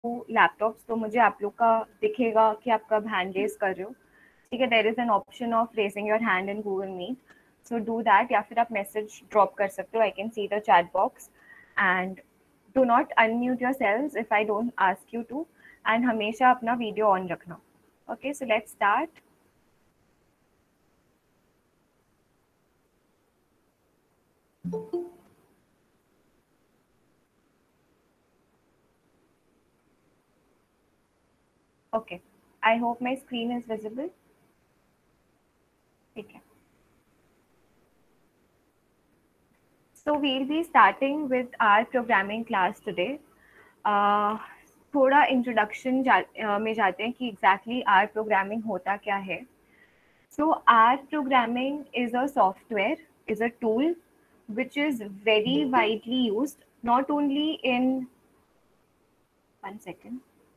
Laptops तो मुझे आप लोग का दिखेगा कि आप कब हैंड रेज कर रहे हो। ठीक है, there is an option of raising your hand in Google Meet, so do that, या फिर आप मैसेज ड्रॉप कर सकते हो। I can see the chat box and do not unmute your selves if I don't ask you to, and हमेशा अपना video on रखना। Okay, so let's start. Okay, I hope my screen is visible. ठीक है, so we'll be starting with our programming class today. uh, थोड़ा introduction में जाते हैं कि एग्जैक्टली आर प्रोग्रामिंग होता क्या है। So R programming is a software, is a tool which is very widely used not only in, one second.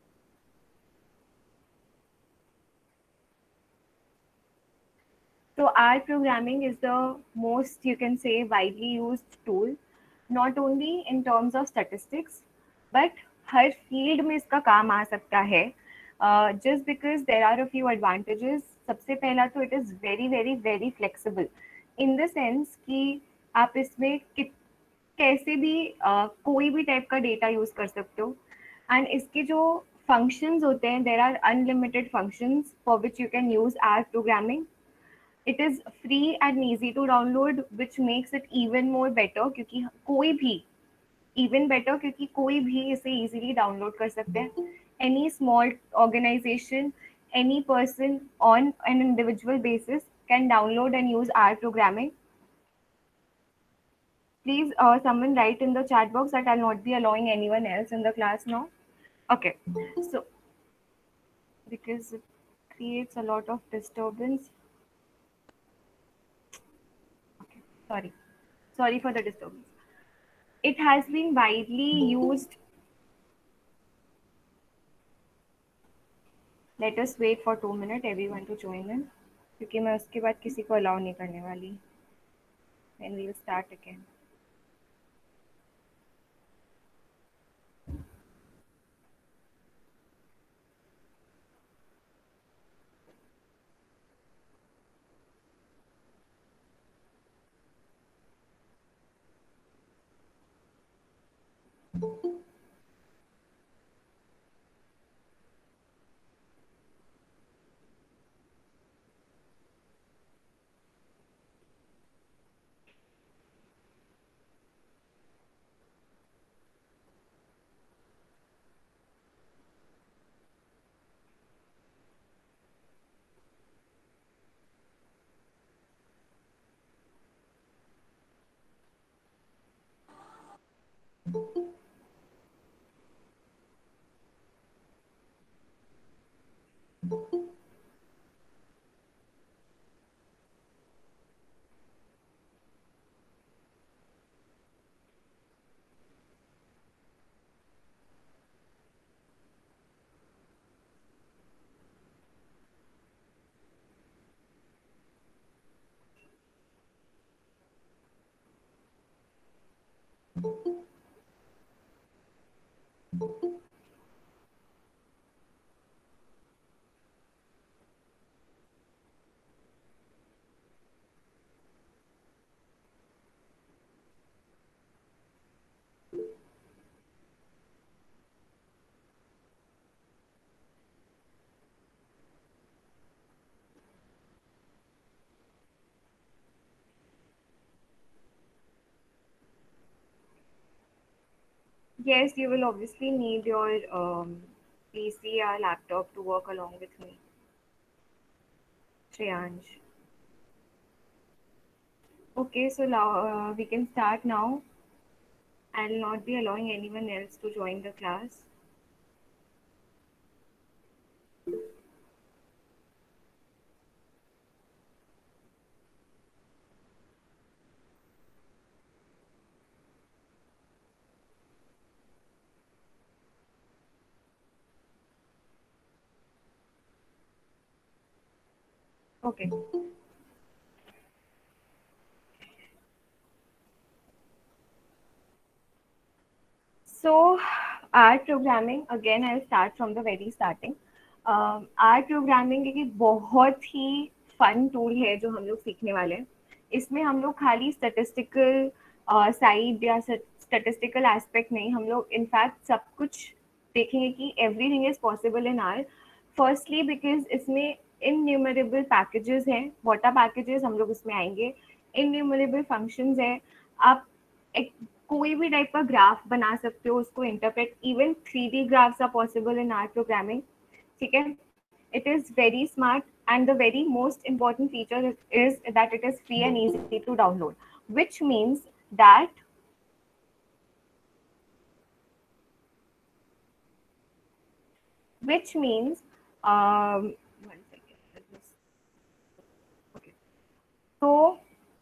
So R programming is the most, you can say, widely used tool, not only in terms of statistics, but हर field में इसका काम आ सकता है। Just because there are a few advantages. सबसे पहला तो it is very very very flexible in the sense कि आप इसमें कैसे भी कोई भी टाइप का डेटा यूज़ कर सकते हो। एंड इसके जो फंक्शंस होते हैं, there are unlimited functions for which you can use R programming. It is free and easy to download which makes it even more better, क्योंकि कोई भी, इवन बेटर क्योंकि कोई भी इसे इजीली डाउनलोड कर सकते हैं। Any small organization, any person on an individual basis can download and use R programming. Please, someone write in the chat box that I'll not be allowing anyone else in the class now. Okay, so because it creates a lot of disturbance. Okay, sorry for the disturbance. It has been widely used. Let us wait for 2 minutes, everyone to join in, क्योंकि मैं उसके बाद किसी को allow नहीं करने वाली। Then we'll start again. Yes, you will obviously need your PC or laptop to work along with me, Shreyansh. Okay, so now we can start now. I'll not be allowing anyone else to join the class. Okay. So R programming, again I start from the very starting. R programming एक बहुत ही fun tool है जो हम लोग सीखने वाले हैं। इसमें हम लोग खाली स्टेटिस्टिकल साइड या स्टेटिस्टिकल एस्पेक्ट नहीं, हम लोग इनफैक्ट सब कुछ देखेंगे कि everything is possible in R. Firstly because इसमें इनन्यूमरेबल पैकेजेस हैं, वाटा पैकेजेस हम लोग इसमें आएंगे, इनन्यूमरेबल फंक्शंस है। आप एक कोई भी टाइप का ग्राफ बना सकते हो, उसको interpret, even 3D graphs are possible in R programming. ठीक है, it is very smart, and the very most important feature is that it is free and easy to download, which means that which means one second, okay, तो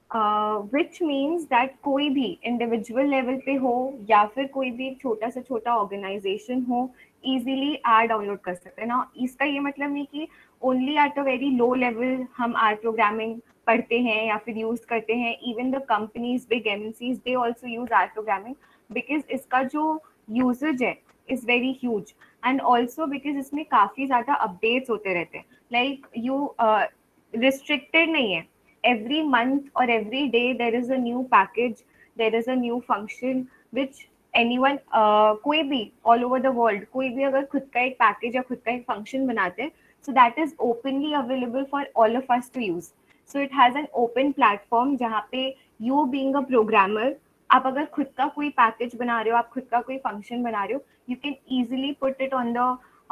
which means that कोई भी individual level पे हो या फिर कोई भी छोटा से छोटा ऑर्गेनाइजेशन हो, इजीली आर डाउनलोड कर सकते हैं ना। इसका ये मतलब नहीं कि only at a very low level हम आर प्रोग्रामिंग पढ़ते हैं या फिर यूज करते हैं। Even the companies, big MNCs, they also use R programming, because इसका जो यूजेज है is very huge, and also because इसमें काफी ज्यादा अपडेट्स होते रहते हैं। लाइक यू रिस्ट्रिक्टेड नहीं है, every month or every day there is a new package, there is a new function which anyone कोई भी all over the world, कोई भी अगर खुद का एक पैकेज या खुद का एक फंक्शन बनाते हैं, so that is openly available for all of us to use. So it has an open platform जहाँ पे you being a programmer, आप अगर खुद का कोई पैकेज बना रहे हो, आप खुद का कोई फंक्शन बना रहे हो, you can easily put it on the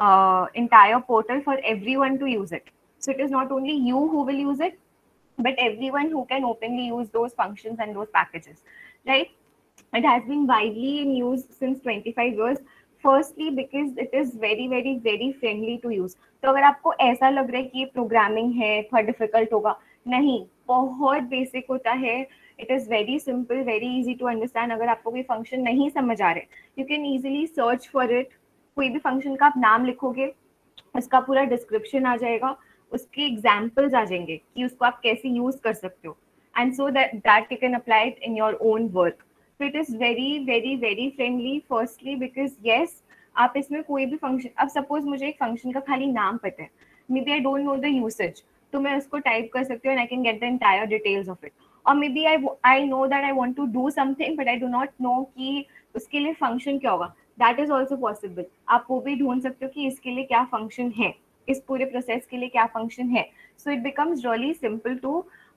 entire portal for everyone to use it. So it is not only you who will use it, but everyone who can openly use those functions and those packages, right? It has been widely in use since 25 years. Firstly because it is very very very friendly to use. तो अगर आपको ऐसा लग रहा है कि ये programming है थोड़ा डिफिकल्ट होगा, नहीं, बहुत बेसिक होता है। It is very simple, very easy to understand. अगर आपको कोई फंक्शन नहीं समझ आ रहे, you can easily search for it. कोई भी फंक्शन का आप नाम लिखोगे, उसका पूरा डिस्क्रिप्शन आ जाएगा, उसके एग्जाम्पल्स आ जाएंगे कि उसको आप कैसे यूज कर सकते हो, and so that you can apply it in your own work. So it is very very very friendly, firstly because yes, आप इसमें कोई भी फंक्शन, अब सपोज मुझे एक फंक्शन का खाली नाम पता है, maybe I don't know the usage, तो मैं उसको टाइप कर सकती हूँ and I can get the entire details of it. और maybe I know that I want to do something but I do not know कि उसके लिए फंक्शन क्या होगा, दैट इज ऑल्सो पॉसिबल। आप वो भी ढूंढ सकते हो कि इसके लिए क्या फंक्शन है, इस पूरे प्रोसेस के लिए क्या फंक्शन है। So it becomes really simple to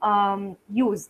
use,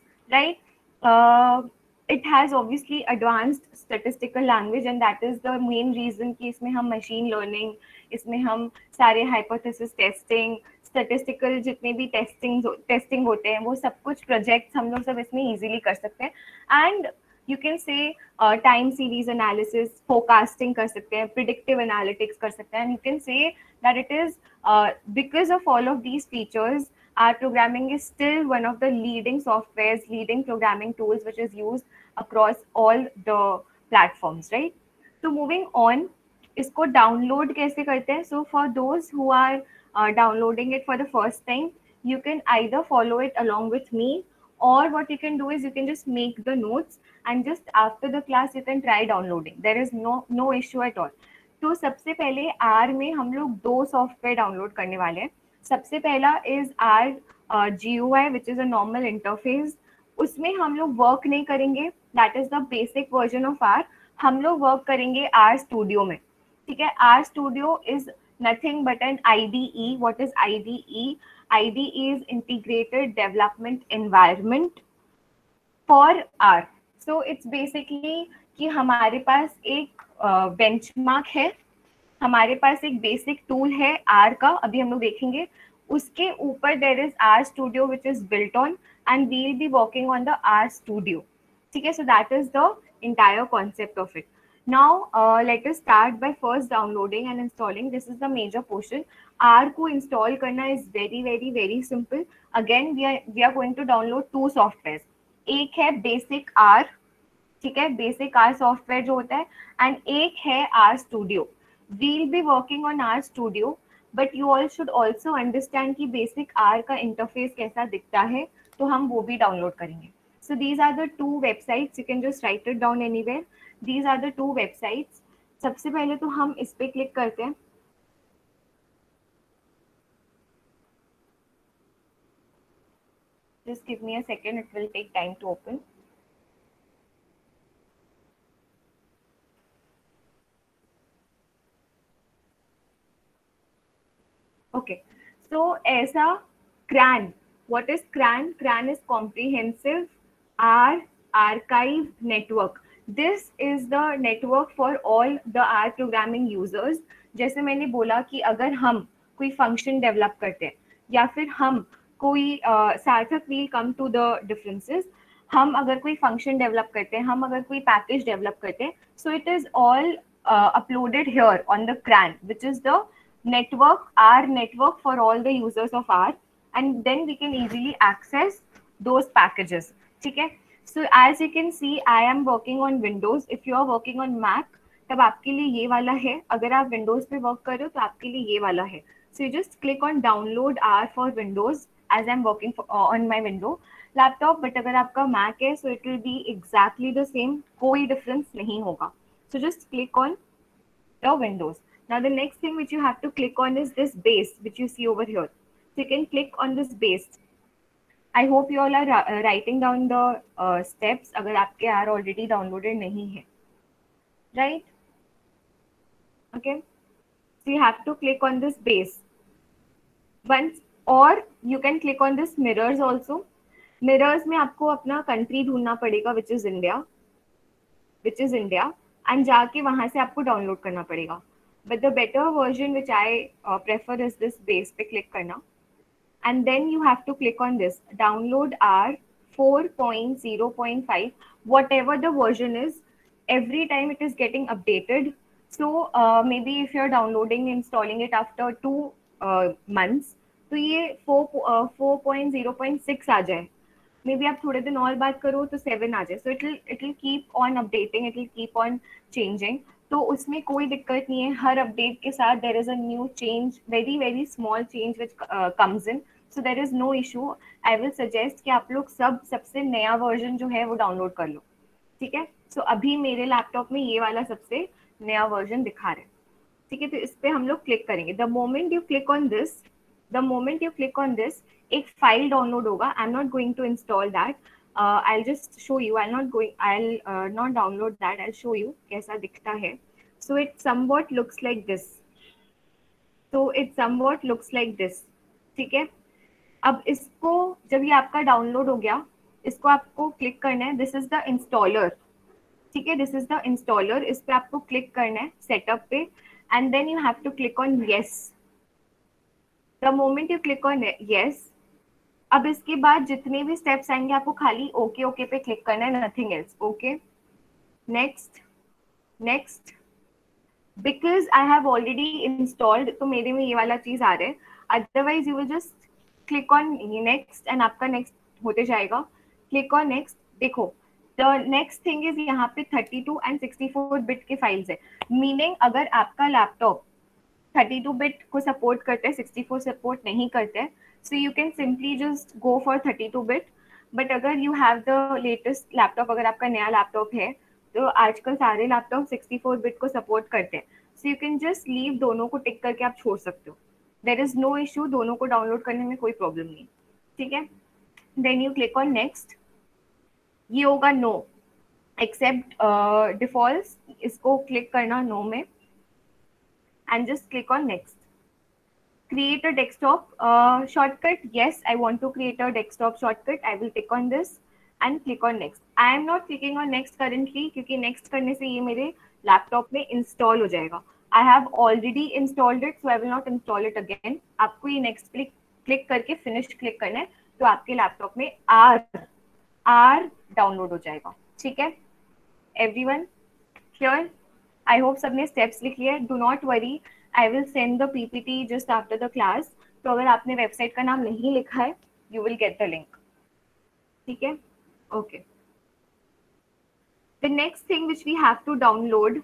right? It has obviously advanced statistical language and that is the main reason कि इसमें हम machine learning, इसमें हम सारे hypothesis testing, statistical जितने भी testing होते हैं, वो सब कुछ projects हम लोग सब इसमें easily कर सकते हैं। And you can say time series analysis, forecasting कर सकते हैं, predictive analytics कर सकते हैं, and you can say that it is because of all of these features, R programming is still one of the leading softwares, leading programming tools which is used across all the platforms, right? So moving on, इसको download कैसे करते हैं? So for those who are downloading it for the first time, you can either follow it along with me, or what you can do is you can just make the notes and just after the class you can try downloading. There is no issue at all. तो सबसे पहले are में हम लोग दो software download करने वाले हैं। सबसे पहला is R GUI which is a normal interface. उसमें हम लोग वर्क नहीं करेंगे, that is the basic version of R. हम लोग वर्क करेंगे आर स्टूडियो में, ठीक है। R studio is nothing but an IDE। What is IDE? IDE is integrated development environment for R. So it's basically कि हमारे पास एक बेंचमार्क है, हमारे पास एक बेसिक टूल है आर का, अभी हम लोग देखेंगे। उसके ऊपर there is R studio which is built on and we will be working on the R studio, ठीक है। So that is the entire concept of it. Now let us start by first downloading and installing. This is the major portion. R को install करना is very very very simple. Again we are going to download two softwares. एक है basic are, ठीक है, basic are software जो होता है, and एक है R studio. We'll be working on R studio, but you all should also understand कि बेसिक आर का इंटरफेस कैसा दिखता है, तो हम वो भी डाउनलोड करेंगे। So these are the two websites, you can just write it down anywhere. These are the two websites. सबसे पहले तो हम इस पे क्लिक करते हैं. Just give me a second, it will take time to open. Okay, so ऐसा CRAN. What is CRAN? CRAN is Comprehensive R Archive Network. This is the network for all the R programming users. जैसे मैंने बोला कि अगर हम कोई function develop करते हैं या फिर हम कोई सार्थक will come to the differences. हम अगर कोई फंक्शन डेवलप करते हैं, हम अगर कोई पैकेज डेवलप करते हैं, so it is all uploaded here on the CRAN, which is the network, our network for all the users of R, and then we can easily access those packages. ठीक है. So as you can see, I am working on Windows. If you are working on Mac, तब आपके लिए ये वाला है. अगर आप Windows पे वर्क कर रहे हो तो आपके लिए ये वाला है. So you just click on download R for Windows as I'm working on my window laptop. But अगर आपका Mac है, so it will be exactly the same. कोई difference नहीं होगा. So just click on the Windows. Now the next thing which you have to click on is this base which you see over here. So you can click on this base. I hope you all are writing down the steps अगर आपके are already downloaded नहीं है. Right? Okay. So you have to click on this base. Once, or you can click on this mirrors also. Mirrors में आपको अपना country ढूंढना पड़ेगा which is India, and जाके वहां से आपको डाउनलोड करना पड़ेगा. But the better version which I prefer is this base पे click करना, and then you have to click on this download R 4.0.5, whatever the version is. Every time it is getting updated. So maybe if you're downloading, installing it after 2 months, तो ये 4.0.6 आ जाए. May be आप थोड़े दिन और बात करो तो 7 आ जाए. So it will keep on updating, it will keep on changing. तो उसमें कोई दिक्कत नहीं है. हर अपडेट के साथ there is a new change, very very small change which comes in. So there is no issue. I will suggest कि आप लोग सबसे नया वर्जन जो है वो डाउनलोड कर लो. ठीक है. सो अभी मेरे लैपटॉप में ये वाला सबसे नया वर्जन दिखा रहा है. ठीक है. तो इस पे हम लोग क्लिक करेंगे. The moment you click on this एक फाइल डाउनलोड होगा. I am not going to install that. I'll just show you. I'll not download that. I'll show you कैसा दिखता है. So it somewhat looks like this. ठीक है. अब इसको जब ये आपका डाउनलोड हो गया, इसको आपको क्लिक करना है. This is the installer. ठीक है. This is the installer. इस पे आपको क्लिक करना है सेटअप पे, and then you have to click on yes. The moment you click on yes, अब इसके बाद जितने भी स्टेप्स आएंगे आपको खाली ओके ओके पे क्लिक करना है, nothing else. Okay. Next. Because I have already installed, तो मेरे में ये वाला चीज आ रहा है. Otherwise you will just click on next and आपका नेक्स्ट होते जाएगा. Click on next. देखो, द नेक्स्ट थिंग इज यहाँ पे 32 एंड 64 बिट के फाइल्स है. मीनिंग अगर आपका लैपटॉप 32 बिट को सपोर्ट करते हैं, 64 सपोर्ट नहीं करते हैं, so you can simply just go for 32 bit. but अगर you have the latest laptop, अगर आपका नया लैपटॉप है, तो आजकल सारे लैपटॉप 64 बिट को सपोर्ट करते हैं. so you can just leave दोनों को टिक करके आप छोड़ सकते हो. there is no issue. दोनों को डाउनलोड करने में कोई प्रॉब्लम नहीं. ठीक है. then you click on next. ये होगा नो एक्सेप्ट डिफॉल्ट्स. इसको क्लिक करना नो में, and just click on next. Create a desktop shortcut. Yes, I want to create a desktop shortcut. I will click on this and click on next. I am not clicking on next currently क्योंकि next करने से ये मेरे laptop में install हो जाएगा. I have already installed it, so I will not install it again. आपको ये next क्लिक करके finish क्लिक करना है, तो आपके लैपटॉप में R डाउनलोड हो जाएगा. ठीक है. Everyone here? I hope सबने steps लिख लिए. Do not worry. I will send the PPT just after the class. तो अगर आपने वेबसाइट का नाम नहीं लिखा है, you will get the link. ठीक है. Okay. The next thing which we have to download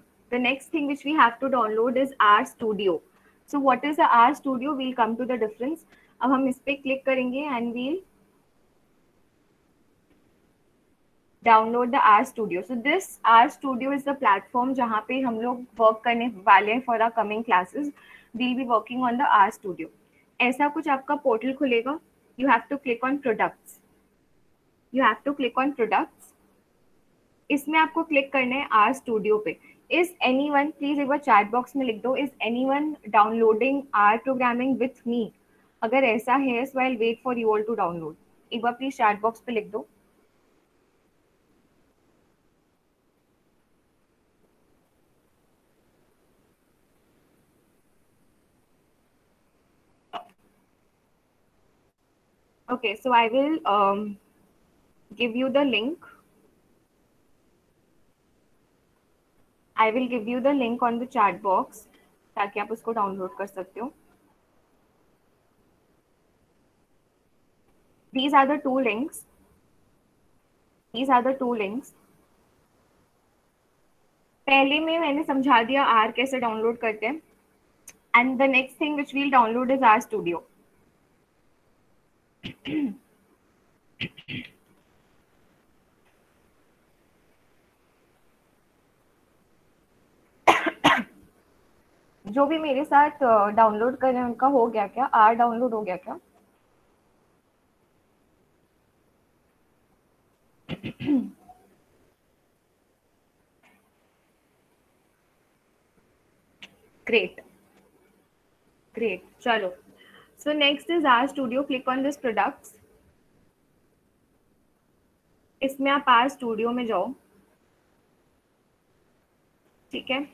is RStudio. So what is the RStudio? We'll come to the difference. अब हम इस पे क्लिक करेंगे and we'll download the R studio. So this R studio is the platform जहाँ पे हम लोग work करने वाले हैं for our coming classes. We'll be working on the R studio. ऐसा कुछ आपका पोर्टल खुलेगा. You have to click on products. You have to click on products. इसमें आपको क्लिक करना है आर स्टूडियो पे. इज एनी वन, प्लीज एक बार चैट बॉक्स में लिख दो, is anyone downloading R programming with me. अगर ऐसा है so I wait for you all to download. एक बार प्लीज चैट बॉक्स पे लिख दो. Okay, so I will give you the link. I will give you the link on the chat box ताकि आप उसको डाउनलोड कर सकते हो. These are the two links. These are the two links. पहले में मैंने समझा दिया आर कैसे डाउनलोड करते हैं. And the next thing which we'll download is R Studio. जो भी मेरे साथ डाउनलोड कर रहे हैं उनका हो गया क्या? आर डाउनलोड हो गया क्या? Great. Great. चलो. So next is R Studio. Click on this products. इसमें आप आर स्टूडियो में जाओ. ठीक है.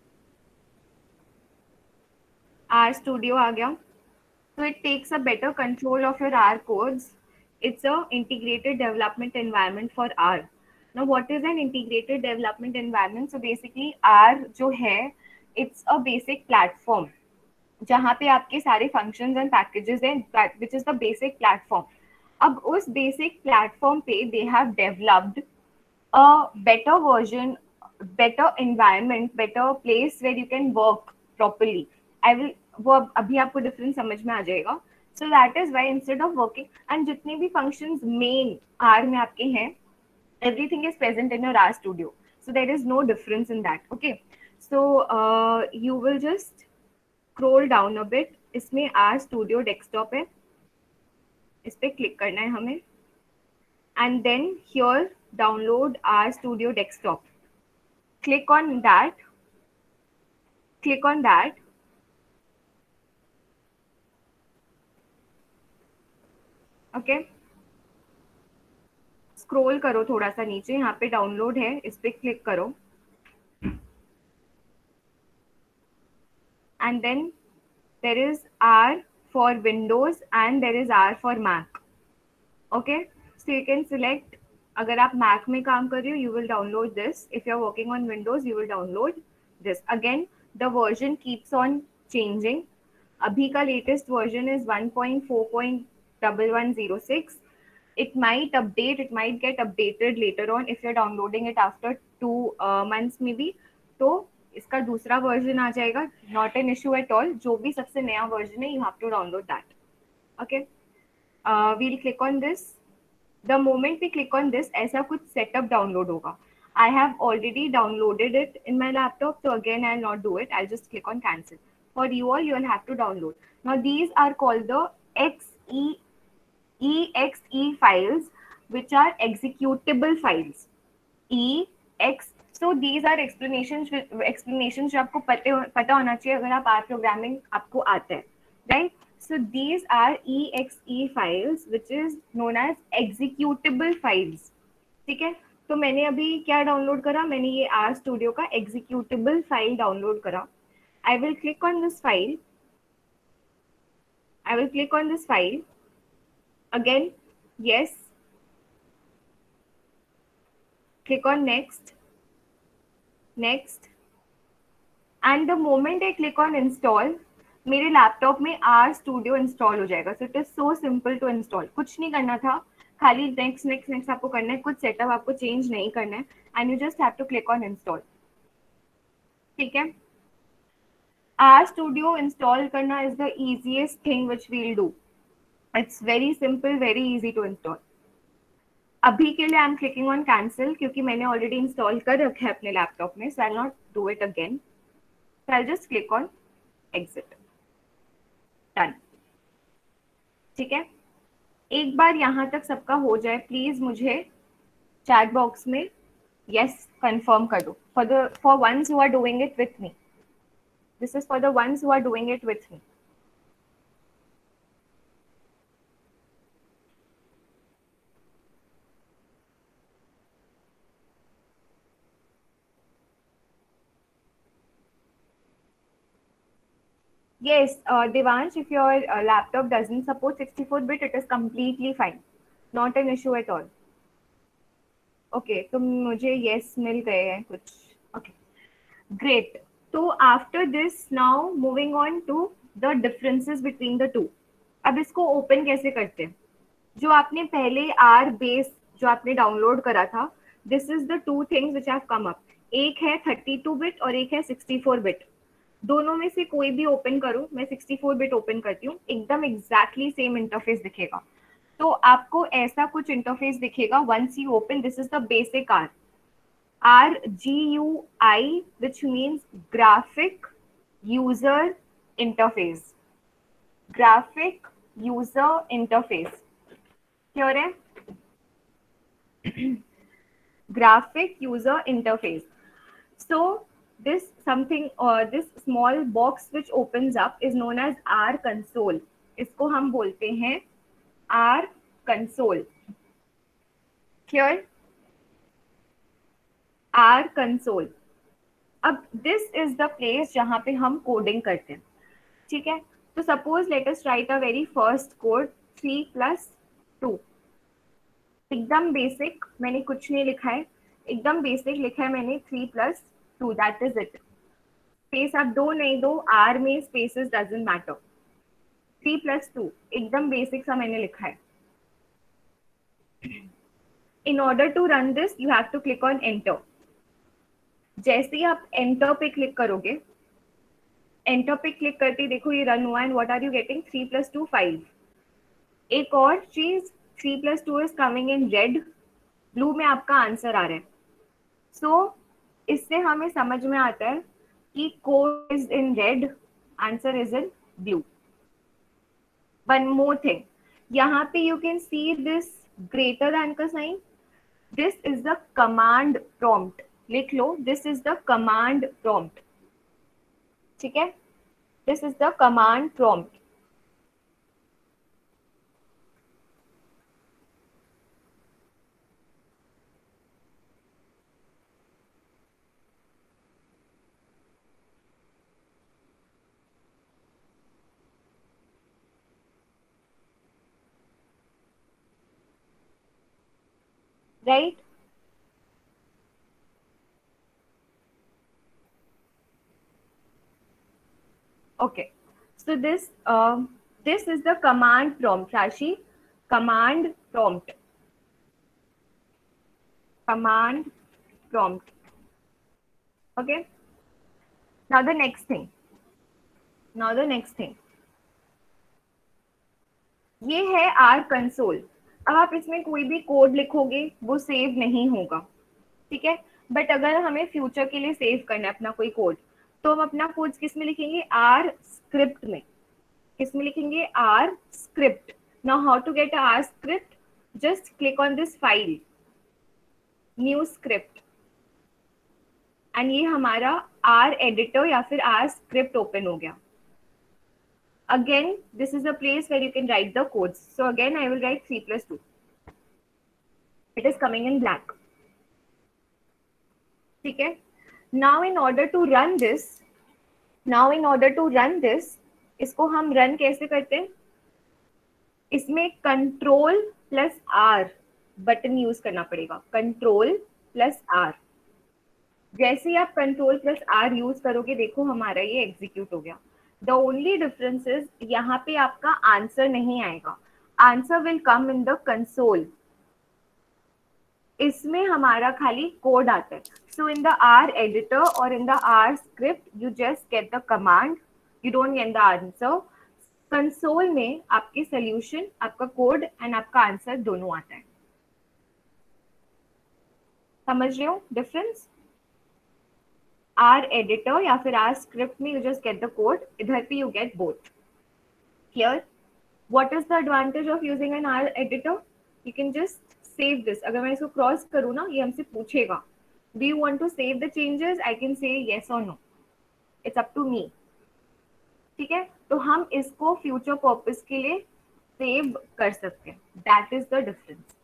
R Studio आ गया. So it takes a better control of your R codes. It's a integrated development environment for R. Now what is an integrated development environment? So basically R जो है it's a basic platform जहाँ पे आपके सारे functions and packages हैं, which is the basic platform. अब उस basic platform पे they have developed a better version, better environment, better place where you can work properly. I will वो अभी आपको डिफरेंस समझ में आ जाएगा. So that is why instead of working and जितने भी फंक्शंस मेन आर में आपके हैं everything is present in your R Studio. So there is no difference in that. Okay. So you will just scroll down a bit. इसमें R Studio desktop है. इस पे click करना है हमें. And then here download R Studio desktop. Click on that. Click on that. Okay. Scroll करो थोड़ा सा नीचे, यहाँ पे डाउनलोड है, इस पे क्लिक करो. And then there is R for Windows and there is R for Mac. Okay, so you can select. अगर आप Mac में काम कर रहे हो, you will download this. If you are working on Windows, you will download this. Again, the version keeps on changing. अभी का latest version is 1.4.1106. It might update, it might get updated later on if you're downloading it after 2 months maybe. तो इसका दूसरा version आ जाएगा. Not an issue at all. जो भी सबसे नया वर्जन है, you have to download that. Okay. We'll click on this. The moment we click on this, ऐसा कुछ सेटअप डाउनलोड होगा. I have already downloaded it in my laptop, so again I'll not do it. I'll just click on cancel. For you all, you will have to download. Now these are called the exe files, which are executable files. ex. So these are explanations जो आपको पता होना चाहिए अगर आप R programming आपको आता है, right? So these are exe files, which is known as executable files. ठीक है. तो मैंने अभी क्या डाउनलोड करा? मैंने ये आर स्टूडियो का एग्जीक्यूटेबल फाइल डाउनलोड करा. I will click on this file. I will click on this file. Again, yes. Click on next. Next. And the moment I click on install, मेरे laptop में R studio install हो जाएगा. So it is so simple to install. कुछ नहीं करना था, खाली next next next आपको करना है. कुछ सेटअप आपको चेंज नहीं करना है. And you just have to click on install. ठीक है. आर स्टूडियो इंस्टॉल करना is the easiest thing which we'll do. It's very simple, very easy to install. अभी के लिए I am clicking on cancel क्योंकि मैंने ऑलरेडी इंस्टॉल कर रखा है अपने लैपटॉप में, so I not do it again, so I just click on exit, done. ठीक है, एक बार यहाँ तक सबका हो जाए प्लीज मुझे चैट बॉक्स में यस कंफर्म कर दो, for ones who are doing it with me, this is for the ones who are doing it with me. Yes, Devansh, if your laptop doesn't support 64-bit, it is completely fine. Not an issue at all. Okay, तो मुझे yes मिल गए हैं कुछ. Okay, great. तो after this, now moving on to the differences between the two. अब इसको open कैसे करते हैं? जो आपने पहले R base जो आपने डाउनलोड करा था, this is the two things which have come up. एक है 32-bit और एक है 64-bit. दोनों में से कोई भी ओपन करो, मैं 64 बिट ओपन करती हूँ, एकदम एग्जैक्टली सेम इंटरफेस दिखेगा। तो आपको ऐसा कुछ इंटरफेस दिखेगा once you open, this is the basic RGUI, which means graphic user interface, graphic user interface, clear है? graphic user interface. So this something or this small box which opens up is known as R console. इसको हम बोलते हैं R console. Clear? R console. अब this is the place जहाँ पे हम coding करते हैं, ठीक है? तो suppose let us write a very first code 3+2. एकदम बेसिक, मैंने कुछ नहीं लिखा है, एकदम बेसिक लिखा है मैंने 3+2, दैट इज इट। स्पेस आप दो नहीं दो, आर में स्पेसेस डजंट मैटर। 3+2 एकदम बेसिक सा मैंने लिखा है। In order to run this you have to click on enter. जैसे ही आप एंटर पे क्लिक करोगे, एंटर पे क्लिक करते देखो ये रन हुआ, and what are you getting? 3+2 5। एक और चीज, 3+2 is coming in red, blue में आपका आंसर आ रहा है। सो इससे हमें समझ में आता है कि code is in red, answer is in blue. One more thing, यहाँ पे you can see this greater than का sign, this is the command prompt. लिख लो, this is the command prompt, ठीक है? This is the command prompt. Right? Okay. So this is the command prompt, Rashi. Command prompt. Command prompt. Okay. Now the next thing. Now the next thing. ये है R console. अब आप इसमें कोई भी code लिखोगे वो सेव नहीं होगा, ठीक है? बट अगर हमें फ्यूचर के लिए सेव करना है अपना कोई कोड, तो हम अपना कोड किस में लिखेंगे? R स्क्रिप्ट में। किस में लिखेंगे? R script. Now how to get R script? Just click on this file, new script, and ये हमारा R एडिटर या फिर R स्क्रिप्ट ओपन हो गया। Again, this is a place where you can write the codes. So again, I will write 3+2. It is coming in black. ठीक है? Now in order to run this, इसको हम run कैसे करते हैं? इसमें Ctrl+R बटन यूज करना पड़ेगा। Ctrl+R। जैसे ही आप Ctrl+R यूज करोगे, देखो हमारा ये एग्जीक्यूट हो गया। The only difference is यहाँ पे आपका आंसर नहीं आएगा, answer will come in the console. इसमें हमारा खाली कोड आता है। So in the R editor और in the R script you just get the command, you don't get the answer. Console में आपके सोल्यूशन, आपका कोड एंड आपका आंसर दोनों आता है। समझ रहे हो डिफरेंस? आर एडिटर या फिर आर स्क्रिप्ट में you just get the code, इधर पे you get both. Clear? What is the advantage of using an R editor? You can just save this. अगर मैं इसको क्रॉस करूँ ना, ये हमसे पूछेगा do you want to save the changes, I can say yes और no, it's up to me. ठीक है, तो हम इसको फ्यूचर पर्पस के लिए सेव कर सकते हैं. That is the difference.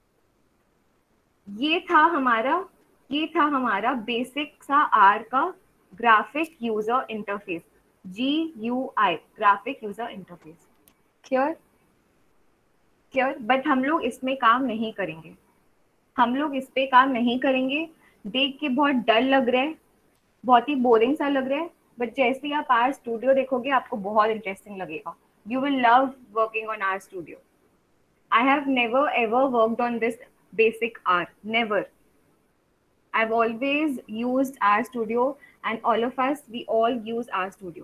ये था हमारा ये था हमारा बेसिक सा आर का graphic user interface. GUI, graphic user interface. Clear? Clear? But हम लोग इसमें काम नहीं करेंगे. हम लोग इस पे काम नहीं करेंगे. देख के बहुत डर लग रहा है, बहुत ही बोरिंग सा लग रहा है, बट जैसे ही आप आर स्टूडियो देखोगे आपको बहुत इंटरेस्टिंग लगेगा. You will love working on R studio. I have never ever worked on this basic R. Never. I've always used RStudio, and all of us, we all use RStudio.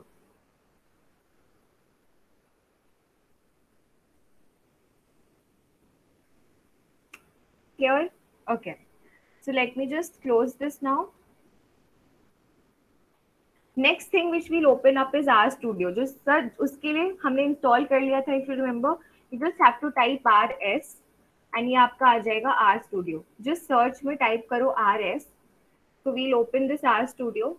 Clear? Okay. So let me just close this now. Next thing which we'll open up is RStudio. जो sir उसके लिए हमने install कर लिया था. If you remember, you just have to type RS and ये आपका आ जाएगा RStudio. Just search में type करो RS. So we'll open this RStudio.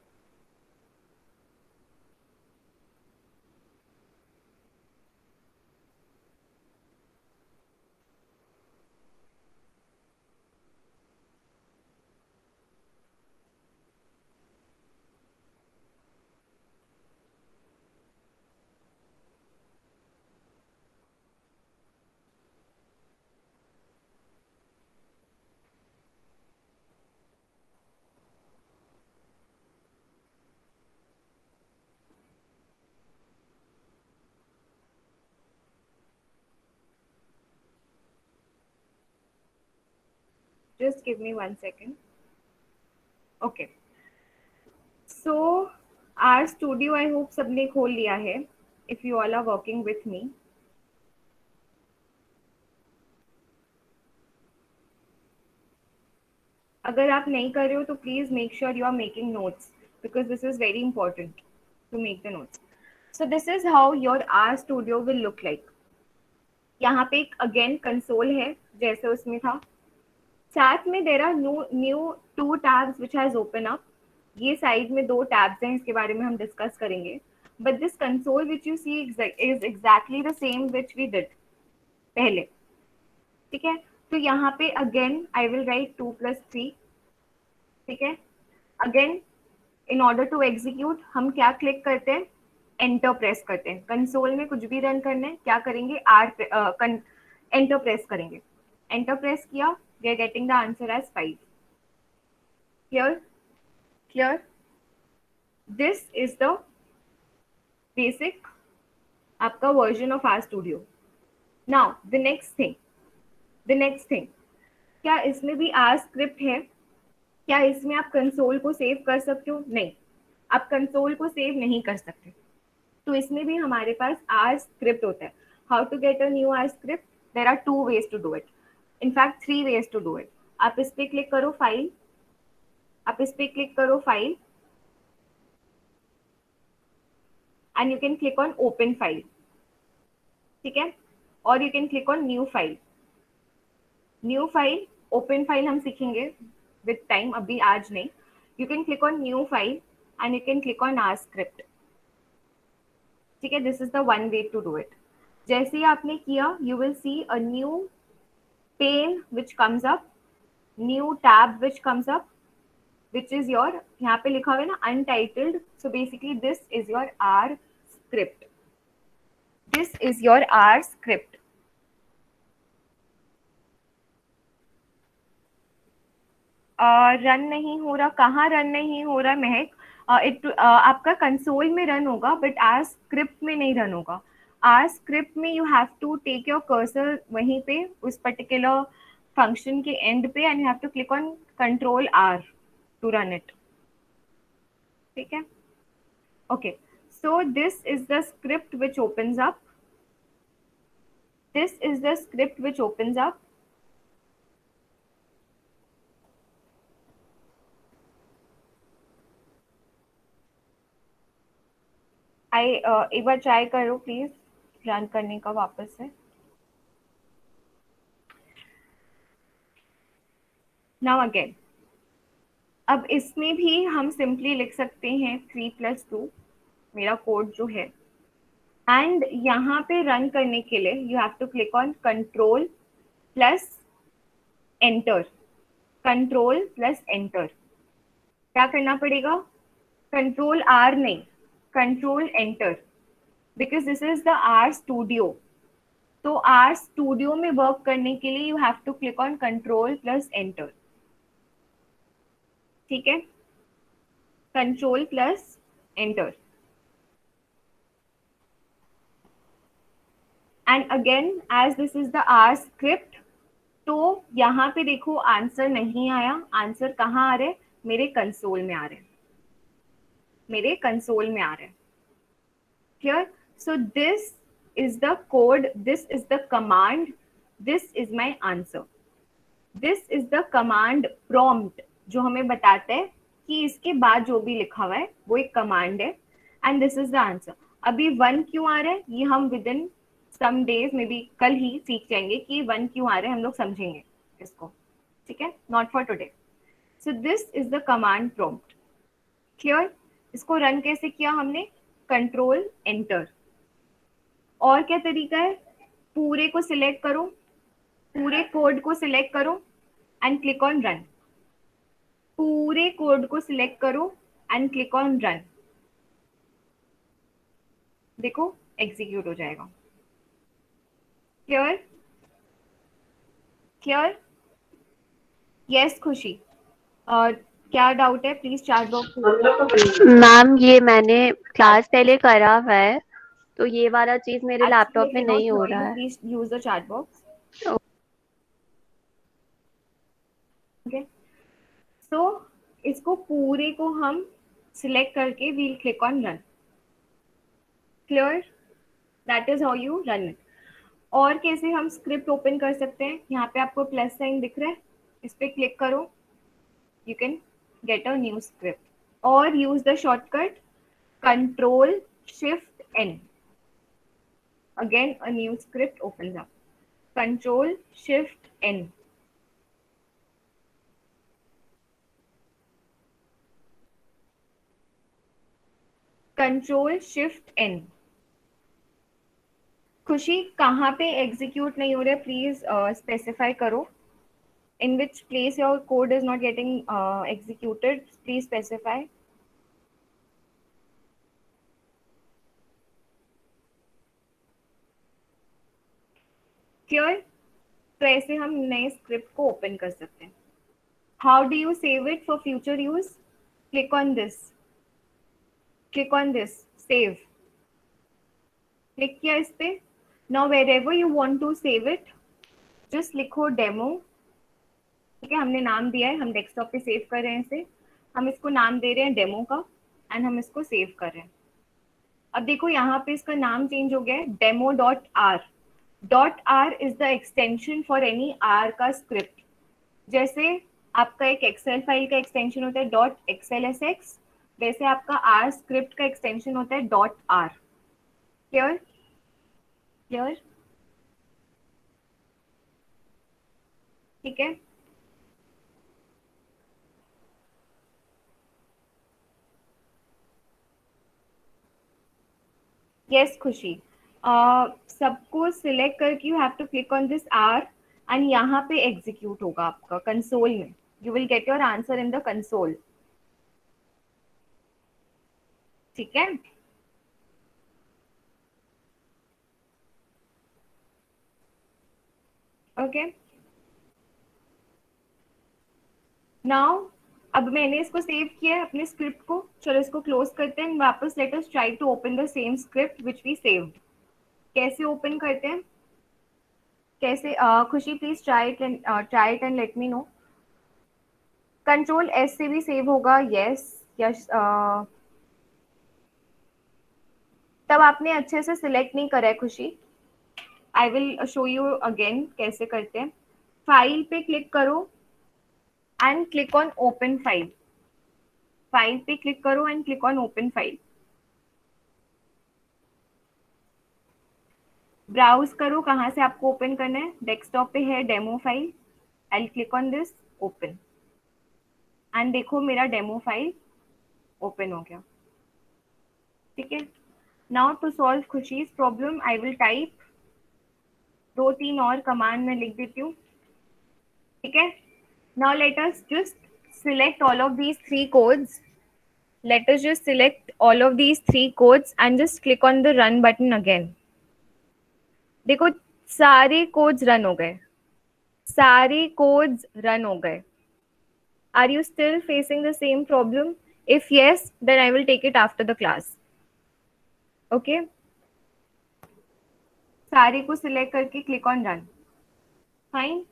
Just give me 1 second. Okay. So our studio, I hope सबने खोल लिया है. If you all are working with me. अगर आप नहीं कर रहे हो तो please make sure you are making notes, because this is very important to make the notes. So this is how your R studio will look like. यहाँ पे एक again console है जैसे उसमें था. साथ में there are new two tabs which has open up. ये साइड में दो टैब्स हैं, इसके बारे में हम डिस्कस करेंगे. But this console which you see is exactly the same which we did पहले. ठीक है, तो यहाँ पे अगेन आई विल राइट 2+3. ठीक है, again in order to execute हम क्या क्लिक करते हैं, एंटर प्रेस करते हैं. कंसोल में कुछ भी रन करना है, क्या करेंगे, एंटर प्रेस करेंगे. एंटर प्रेस किया, we are getting the answer as 5. Clear? Clear? This is the basic आपका version of R studio. Now the next thing, क्या इसमें भी आर स्क्रिप्ट है? क्या इसमें आप कंसोल को सेव कर सकते हो? नहीं, आप कंसोल को सेव नहीं कर सकते. तो इसमें भी हमारे पास आर स्क्रिप्ट होता है. How to get a new R script? There are 2 ways to do it. In fact 3 ways to do it. आप इस पे क्लिक करो file, and you can click on open file. ठीक है, और you can click on new file. Open file हम सीखेंगे with time, अभी आज नहीं. You can click on new file and you can click on R script. ठीक है, this is the one way to do it. जैसे ही आपने किया, you will see a new pane which comes up, new tab which comes up, which is your, यहाँ पे लिखा हुआ है ना untitled. So basically this is your R script. Run नहीं हो रहा. कहाँ रन नहीं हो रहा महक? आपका कंसोल में रन होगा, बट आर स्क्रिप्ट में नहीं रन होगा. आर स्क्रिप्ट में you have to take your cursor वहीं पे उस पर्टिकुलर फंक्शन के एंड पे, and you have to click on control R to run it. ठीक है, okay. So this is the script which opens up. एक बार ट्राई करो प्लीज रन करने का वापस से. नाउ अगेन, अब इसमें भी हम सिंपली लिख सकते हैं 3+2 मेरा कोड जो है. एंड यहाँ पे रन करने के लिए you have to click on control plus enter. Control plus enter. क्या करना पड़ेगा? कंट्रोल आर नहीं, control enter, because this is the R studio. तो आर स्टूडियो में वर्क करने के लिए you have to click on control plus enter. ठीक है, control plus enter. And again as this is the R script, तो यहाँ पे देखो आंसर नहीं आया. आंसर कहाँ आ रहे? मेरे कंसोल में आ रहे, मेरे कंसोल में आ रहे. Clear? So this is the code, this is the command, this is my answer. This is the command prompt जो हमें बताता है कि इसके बाद जो भी लिखा हुआ है वो एक कमांड है. And this is the answer. अभी 1 क्यों आ रहा है ये हम within some days maybe कल ही सीख जाएंगे कि 1 क्यों आ रहा है, हम लोग समझेंगे इसको. ठीक है, not for today. So this is the command prompt. Clear? इसको रन कैसे किया हमने? Control enter. और क्या तरीका है? पूरे को सिलेक्ट करो, पूरे कोड को सिलेक्ट करो एंड क्लिक ऑन रन. पूरे कोड को सिलेक्ट करो एंड क्लिक ऑन रन. देखो एग्जीक्यूट हो जाएगा. क्लियर? क्लियर? यस खुशी, क्या डाउट है प्लीज चैट बॉक्स. मैम ये मैंने क्लास पहले करा हुआ है, तो ये वाला चीज मेरे लैपटॉप में नहीं हो रहा है. Please use the chat box. Okay, so इसको पूरे को हम सिलेक्ट करके we'll click on run. Clear? That is how you run it. और कैसे हम स्क्रिप्ट ओपन कर सकते हैं? यहाँ पे आपको प्लस साइन दिख रहा है, इस पे क्लिक करो. You can get a new script और use the shortcut control shift N. Again, a new script opens up. Control Shift N. Control Shift N. खुशी कहाँ पे एग्जीक्यूट नहीं हो रहा है? प्लीज स्पेसिफाई करो. In which place your code is not getting executed? Please specify. Clear? तो ऐसे हम नए स्क्रिप्ट को ओपन कर सकते हैं. How do you save it for future use? Click on this, click on this, save. Click किया इस पे. Now wherever you want to save it just लिखो डेमो. ठीक है, हमने नाम दिया है, हम डेस्कटॉप पे सेव कर रहे हैं इसे. हम इसको नाम दे रहे हैं डेमो का एंड हम इसको सेव कर रहे हैं. अब देखो यहाँ पे इसका नाम चेंज हो गया है, demo dot R. Dot R is the extension for any R का स्क्रिप्ट. जैसे आपका एक एक्सेल फाइल का एक्सटेंशन होता है डॉट XLSX, वैसे आपका आर स्क्रिप्ट का एक्सटेंशन होता है डॉट आर. क्लियर? क्लियर? ठीक है. यस खुशी, सबको सिलेक्ट करके you have to click on this R and यहाँ पे एग्जीक्यूट होगा आपका कंसोल में. You will get your answer in the console. ठीक है. ओके, नाउ अब मैंने इसको सेव किया है अपने स्क्रिप्ट को. चलो इसको क्लोज करते हैं. वापस let us try to open the same script which we saved. कैसे ओपन करते हैं? कैसे? Khushi please try it and let me know. Control S से भी सेव होगा. Yes yes. तब आपने अच्छे से सिलेक्ट नहीं करा है Khushi. I will show you again कैसे करते हैं. फाइल पे क्लिक करो and click on open file. File पे क्लिक करो and click on open file. Browse करो, कहाँ से आपको ओपन करना है, डेस्कटॉप पे है demo file, I click on this, open, and देखो मेरा डेमो फाइल ओपन हो गया, ठीक है। Now to solve Khushi's problem I will type 2-3 और कमांड में लिख देती हूँ, ठीक है। Now let us just select all of these 3 codes. Let us just select all of these 3 codes and just click on the run button again. देखो सारे codes run हो गए, सारे codes रन हो गए. Are you still facing the same problem? If yes, then I will take it after the class. Okay? सारे को select करके click on run. Fine.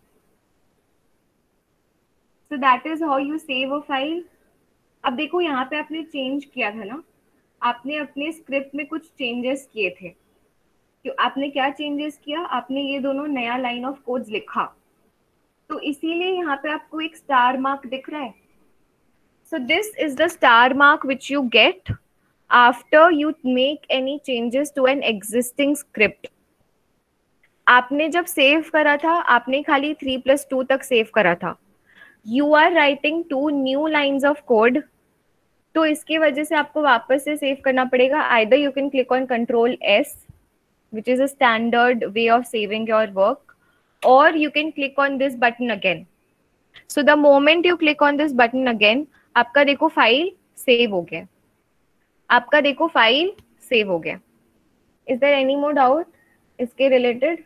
So that is how you save a file. अब देखो यहाँ पे आपने change किया था ना, आपने अपने स्क्रिप्ट में कुछ चेंजेस किए थे. तो आपने क्या चेंजेस किया, आपने ये दोनों नया लाइन ऑफ कोड्स लिखा, तो इसीलिए यहाँ पे आपको एक स्टार मार्क दिख रहा है. So this is the star mark which you get after you make any changes to an existing script. आपने जब सेव करा था, आपने खाली 3+2 तक सेव करा था. You are writing 2 new lines of code, तो इसकी वजह से आपको वापस से सेव करना पड़ेगा. Either you can click on Ctrl+S, which is a standard way of saving your work, or you can click on this button again. So the moment you click on this button again, आपका देखो file save हो गया, आपका देखो file save हो गया. Is there any more doubt इसके related?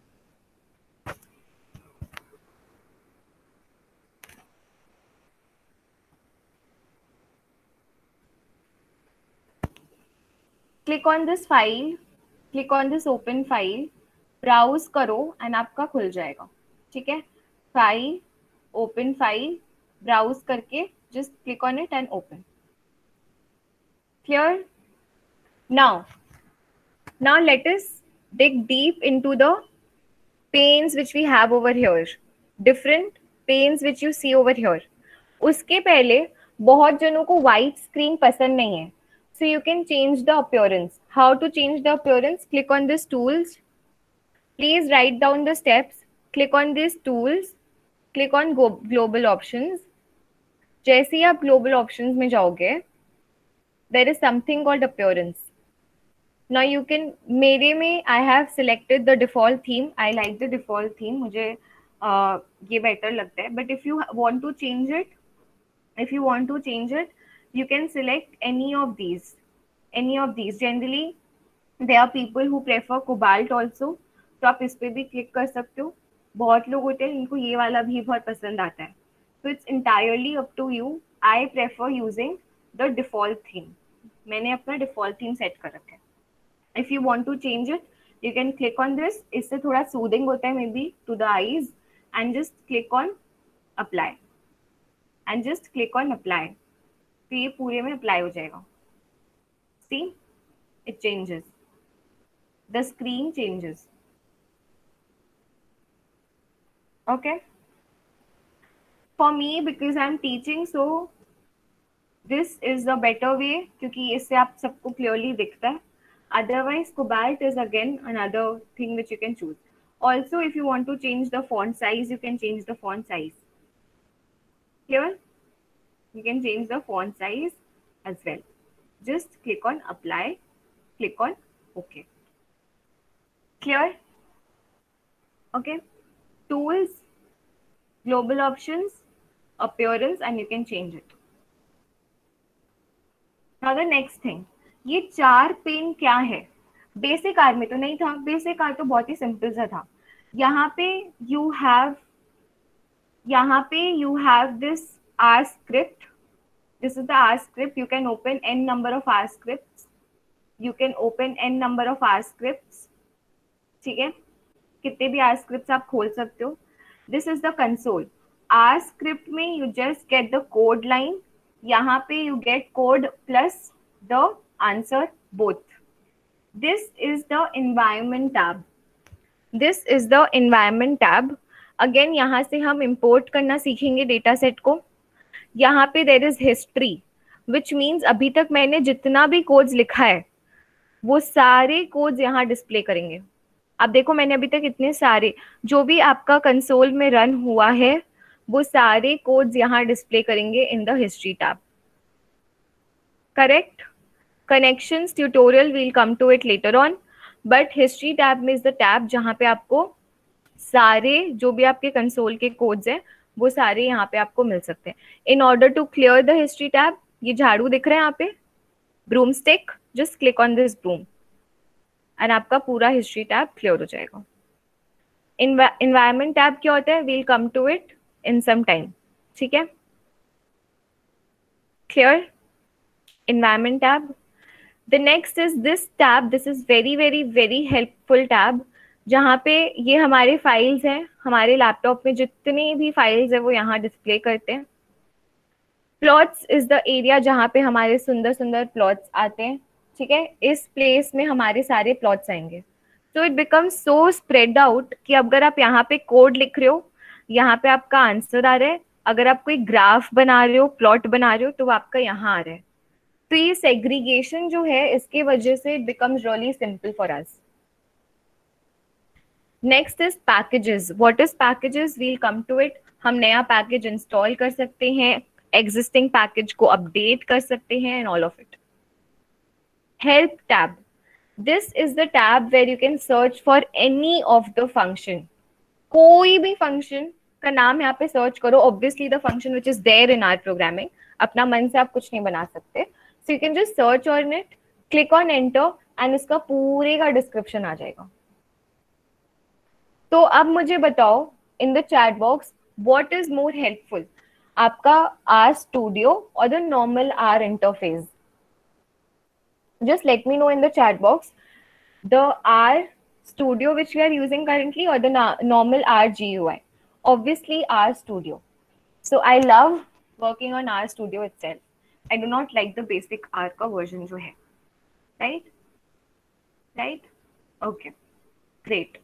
Click on this file, click on this open file, browse करो and आपका खुल जाएगा, ठीक है. फाइल, open file, browse करके just click on it and open. Clear? Now let us dig deep into the panes which we have over here, different panes which you see over here. उसके पहले बहुत जनों को white screen पसंद नहीं है, so you can change the appearance. How to change the appearance? Click on this tools. Please write down the steps. Click on these tools. Click on global options. जैसे ही आप global options में जाओगे, there is something called appearance. Now you can, मेरे में I have selected the default theme. I like the default theme. मुझे ये better लगता है. But if you want to change it, you can select any of these. Generally, there are people who prefer Cobalt also. तो आप इस पे भी click कर सकते हो. बहुत लोग होते हैं इनको ये वाला भी बहुत पसंद आता है. So it's entirely up to you. I prefer using the default theme. मैंने अपना default theme set कर रखा है. If you want to change it, you can click on this. इससे थोड़ा soothing होता है maybe to the eyes, and just click on apply. And just click on apply. तो ये पूरे में apply हो जाएगा. See, it changes. The screen changes. Okay. For me, because I'm teaching, so this is the better way क्योंकि इससे आप सबको clearly दिखता है. Otherwise, Cobalt is again another thing which you can choose. Also, if you want to change the font size, you can change the font size. Clear? You can change the font size as well. Just click on apply, click on OK. Clear? Okay. Tools, global options, appearance, and you can change it. Now the next thing. ये 4 pen क्या है? Basic are में तो नहीं था. Basic are तो बहुत ही simple सा था. यहाँ पे you have this R script. This is the R script. You can open n number of R scripts. ठीक है, कितने भी R scripts आप खोल सकते हो. This is the console. R script में you just get the code line. यहाँ पे you get code plus the answer both. This is the environment tab. Again यहाँ से हम import करना सीखेंगे data set को. यहाँ पे there is history, which means अभी तक मैंने जितना भी codes लिखा है वो सारे codes यहाँ display करेंगे. आप देखो मैंने अभी तक इतने सारे जो भी आपका कंसोल में रन हुआ है वो सारे कोड्स यहाँ डिस्प्ले करेंगे in the history tab. Correct. Connections tutorial will come to it later on, but history tab में इज द टैब जहाँ पे आपको सारे जो भी आपके कंसोल के कोड्स हैं वो सारे यहाँ पे आपको मिल सकते हैं. In order to clear the history tab, ये झाड़ू दिख रहा है यहाँ पे, broom stick, just click on this broom and आपका पूरा हिस्ट्री टैब क्लियर हो जाएगा. इन्वायरमेंट टैब क्या होता है, we'll come to it in some time. ठीक है, clear. Environment tab. The next is this tab. This is very very very helpful tab जहाँ पे ये हमारे फाइल्स हैं, हमारे लैपटॉप में जितनी भी फाइल्स है वो यहाँ डिस्प्ले करते हैं. प्लॉट्स इज द एरिया जहाँ पे हमारे सुंदर सुंदर प्लॉट्स आते हैं. ठीक है, इस प्लेस में हमारे सारे प्लॉट्स आएंगे. तो it becomes so spread out कि अगर आप यहाँ पे कोड लिख रहे हो, यहाँ पे आपका आंसर आ रहा है. अगर आप कोई ग्राफ बना रहे हो, प्लॉट बना रहे हो, तो वो आपका यहाँ आ रहा है. तो ये सेग्रीगेशन जो है इसके वजह से it becomes really simple for us. Next is packages. What is packages, we'll come to it. हम नया पैकेज इंस्टॉल कर सकते हैं, एग्जिस्टिंग पैकेज को अपडेट कर सकते हैं and all of it. Help tab. This is the tab where you can search for any of the function. कोई भी फंक्शन का नाम यहाँ पे सर्च करो. Obviously the function which is there in our programming. अपना मन से आप कुछ नहीं बना सकते. So you can just search on it, click on enter and इसका पूरे का डिस्क्रिप्शन आ जाएगा. तो अब मुझे बताओ in the chat box what is more helpful, आपका आर स्टूडियो और the normal R interface. Just let me know in the chat box the R studio which we are using currently or the normal R GUI. Obviously R Studio. So I love working on R Studio itself. I do not like the basic R का version जो है. Right? Right? Okay. Great.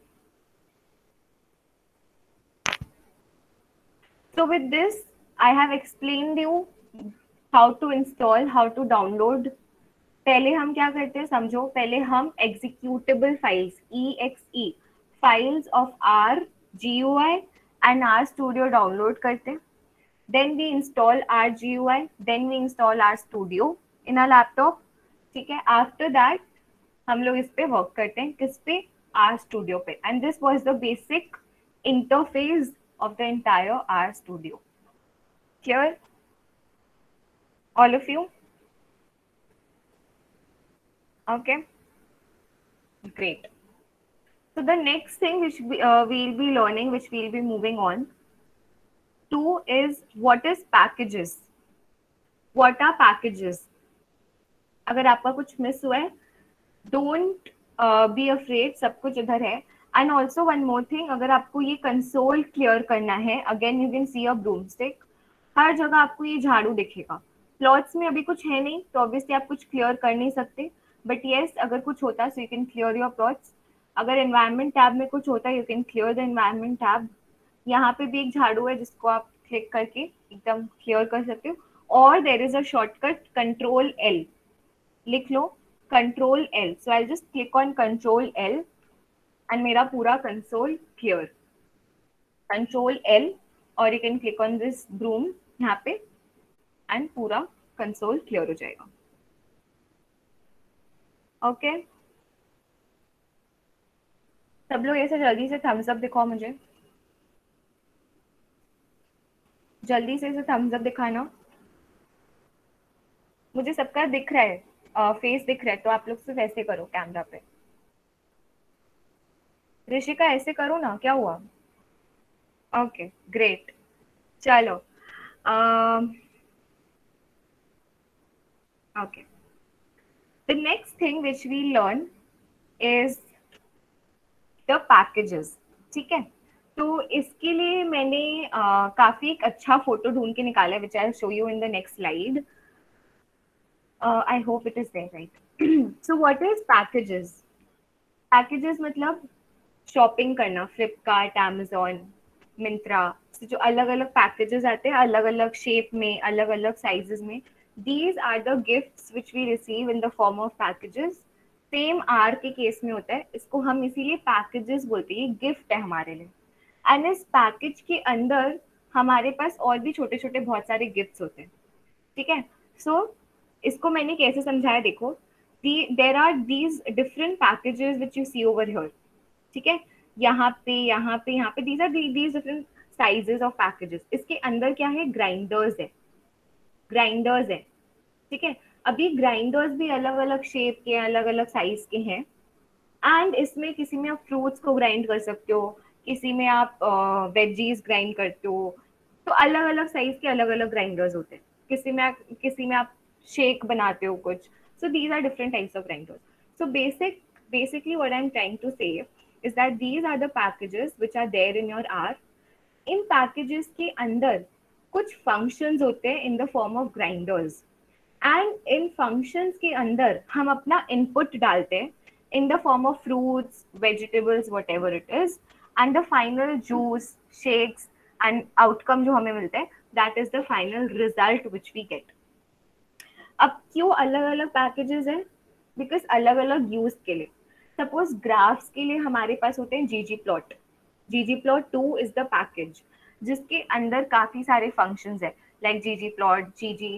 So with this, I have explained you how to install, how to download. पहले हम क्या करते हैं समझो. पहले हम executable files, exe files of R GUI and R Studio download करते हैं. Then we install our GUI, then we install our studio in our laptop. ठीक है, after that हम लोग इस पे वर्क करते हैं. किस पे, R Studio पे. And this was the basic interface of the entire R Studio. Clear? All of you? Okay. Great. So the next thing which we'll be learning, which we'll be moving on to is what is packages. What are packages? अगर आपका कुछ miss हुआ है, don't be afraid, सब कुछ इधर है. And also one more thing, अगर आपको ये कंसोल क्लियर करना है, again you can see a broomstick. हर जगह आपको ये झाड़ू दिखेगा. प्लॉट्स में अभी कुछ है नहीं, तो ऑब्वियसली आप कुछ क्लियर कर नहीं सकते. बट येस, अगर कुछ होता है so you can clear your plots. अगर एनवायरनमेंट टैब में कुछ होता है, you can clear the environment tab. यहाँ पे भी एक झाड़ू है जिसको आप क्लिक करके एकदम क्लियर कर सकते हो. और there is a shortcut control L. लिख लो control L. So I just click on control L and मेरा पूरा कंसोल क्लियर. कंट्रोल एल और you can click on this broom यहाँ पे एंड पूरा कंसोल क्लियर हो जाएगा. ओके सब लोग ऐसे जल्दी से थम्स अप दिखाओ मुझे. जल्दी से इसे थम्स अप दिखाना. मुझे सबका दिख रहा है, फेस दिख रहा है, तो आप लोग सिर्फ ऐसे करो कैमरा पे. ऋषिका ऐसे करो ना, क्या हुआ. Okay great. चलो okay. The next thing which we learn is the packages. ठीक है, तो इसके लिए मैंने काफी एक अच्छा फोटो ढूंढ के निकाला है, which I'll show you in the next slide. I hope it is there, right? So what is packages? Packages मतलब शॉपिंग करना. फ्लिपकार्ट, अमेजोन, मिंत्रा से जो अलग अलग पैकेजेस आते हैं, अलग अलग शेप में, अलग अलग साइजेस में. These are the gifts which we receive in the form of packages. Same R के केस में होता है, इसको हम इसीलिए पैकेजेस बोलते हैं, ये गिफ्ट है हमारे लिए। एंड इस पैकेज के अंदर हमारे पास और भी छोटे छोटे बहुत सारे गिफ्ट्स होते हैं, ठीक है। सो इसको मैंने कैसे समझाया, देखो, there are these different packages which you see over here, ठीक है। यहाँ पे यहाँ पे यहाँ पे these are these different sizes of packages. इसके अंदर क्या है, ग्राइंडर्स है, ग्राइंडर्स है, ठीक है। अभी ग्राइंडर्स भी अलग अलग शेप के, अलग अलग साइज के हैं। एंड इसमें किसी में आप फ्रूट्स को ग्राइंड कर सकते हो, किसी में आप वेजीज ग्राइंड करते हो। तो अलग अलग साइज के अलग अलग ग्राइंडर्स होते हैं। किसी में आप शेक बनाते हो कुछ। So these are different types of grinders. So basically what I'm trying to say is that these are the packages which are there in your R. इन पैकेजेस के अंदर कुछ फंक्शंस होते हैं in the form of grinders. And इन functions के अंदर हम अपना इनपुट डालते हैं in the form of fruits, vegetables, whatever it is, and the final juice, shakes and outcome जो हमें मिलता है, that is the final result which we get. अब क्यों अलग अलग पैकेजेस हैं? बिकॉज अलग अलग यूज के लिए। सपोज ग्राफ्स के लिए हमारे पास होते हैं ggplot। ggplot2 is the package जिसके अंदर काफी सारे फंक्शंस है, like ggplot, gg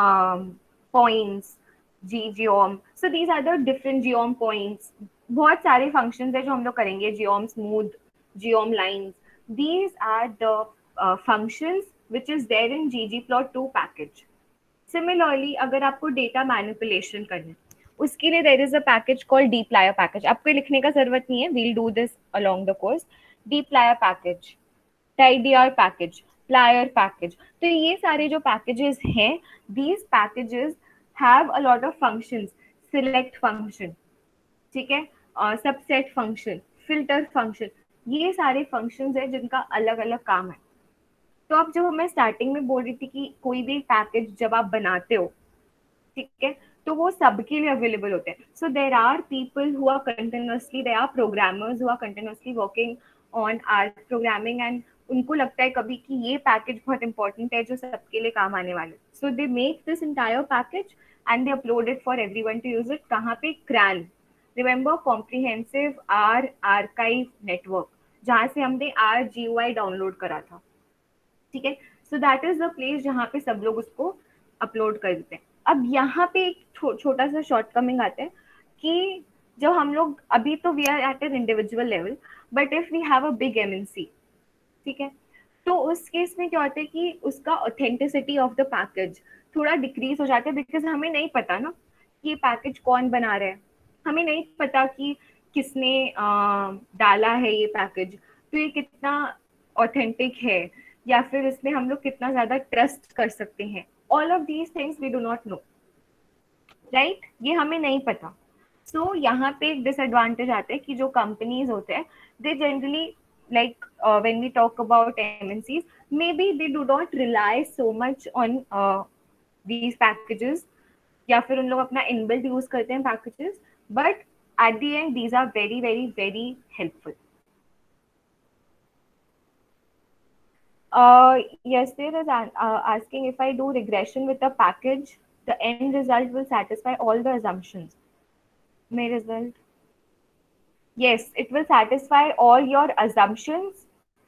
points, ggeom। So these are the different geom points। बहुत सारे फंक्शंस है जो हम लोग करेंगे, geom smooth, geom lines। These are the functions which is there in ggplot2 package। Similarly अगर आपको डेटा मैनिपुलेशन करना है, उसके लिए there is a package called dplyr package. आपको लिखने का जरूरत नहीं है, we'll do this along the course. dplyr package, tidyr package, plyr package. तो ये सारे जो पैकेजेस हैं, these packages have a lot of functions. Select function, ठीक है, सबसेट फंक्शन, फिल्टर फंक्शन, ये सारे फंक्शंस है जिनका अलग अलग काम है। तो अब जब मैं स्टार्टिंग में बोल रही थी कि कोई भी पैकेज जब आप बनाते हो, ठीक है, तो वो सबके लिए अवेलेबल होते हैं। So there are people who are continuously, there are programmers who are continuously working on R programming, and उनको लगता है कभी कि ये पैकेज बहुत इंपॉर्टेंट है जो सबके लिए काम आने वाले। So they make this entire package and they upload it for everyone to use it. कहाँ पे? CRAN, remember, comprehensive R archive network, जहाँ से हमने RGUI डाउनलोड करा था, ठीक है। So that is the place जहाँ पे सब लोग उसको अपलोड कर देते हैं। अब यहाँ पे एक छोटा सा शॉर्टकमिंग आता है कि जब हम लोग, अभी तो we are at an individual level, but if we have a big MNC, ठीक है, तो उस केस में क्या होता है कि उसका ऑथेंटिसिटी ऑफ द पैकेज थोड़ा डिक्रीज हो जाता है, बिकॉज हमें नहीं पता ना कि ये पैकेज कौन बना रहा है, हमें नहीं पता कि किसने डाला है ये पैकेज, तो ये कितना ऑथेंटिक है, या फिर इसमें हम लोग कितना ज्यादा ट्रस्ट कर सकते हैं। All of these things we do not know, right, ये हमें नहीं पता। सो यहाँ पे एक डिसएडवांटेज आता है कि जो कंपनीज होते हैं, they generally, like when we talk about MNCs, maybe they do not rely so much on these packages, या फिर उन लोग अपना इनबिल्ट यूज करते हैं packages, but at the end these are very very very helpful. Yes, there is asking if I do regression with a package, the end result will satisfy all the assumptions. May result, yes, it will satisfy all your assumptions.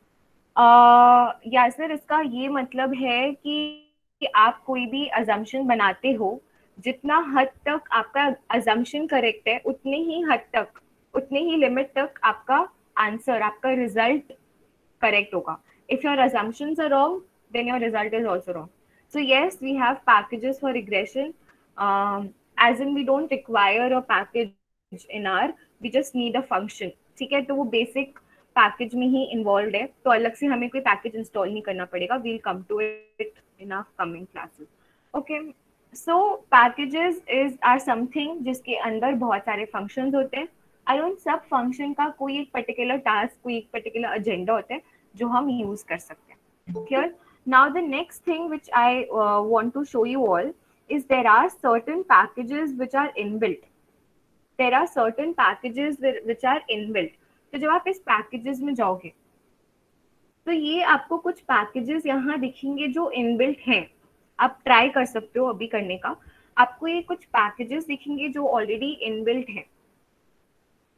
या sir इसका ये मतलब है कि आप कोई भी assumption बनाते हो, जितना हद तक आपका assumption करेक्ट है, उतने ही हद तक, उतने ही लिमिट तक आपका आंसर, आपका रिजल्ट करेक्ट होगा। If your assumptions are wrong, then your result is also wrong. So yes, we have packages for regression. As in we don't require a package in R, we just need a function. ठीक है, तो वो basic package में ही involve है, तो अलग से हमें कोई पैकेज इंस्टॉल नहीं करना पड़ेगा। We'll come to it in our coming classes. Okay, so packages is are something जिसके अंदर बहुत सारे फंक्शंस होते हैं, और उन सब फंक्शन का कोई एक पर्टिकुलर टास्क, कोई एक पर्टिकुलर एजेंडा होता है जो हम यूज कर सकते हैं। Clear? Now the next thing which I want to show you all is there are certain packages which are inbuilt. There are certain packages which are inbuilt. तो जब आप इस पैकेजेस में जाओगे तो ये आपको कुछ पैकेजेस यहाँ दिखेंगे जो इनबिल्ट हैं। आप ट्राई कर सकते हो अभी करने का। आपको ये कुछ पैकेजेस दिखेंगे जो ऑलरेडी इनबिल्ट हैं।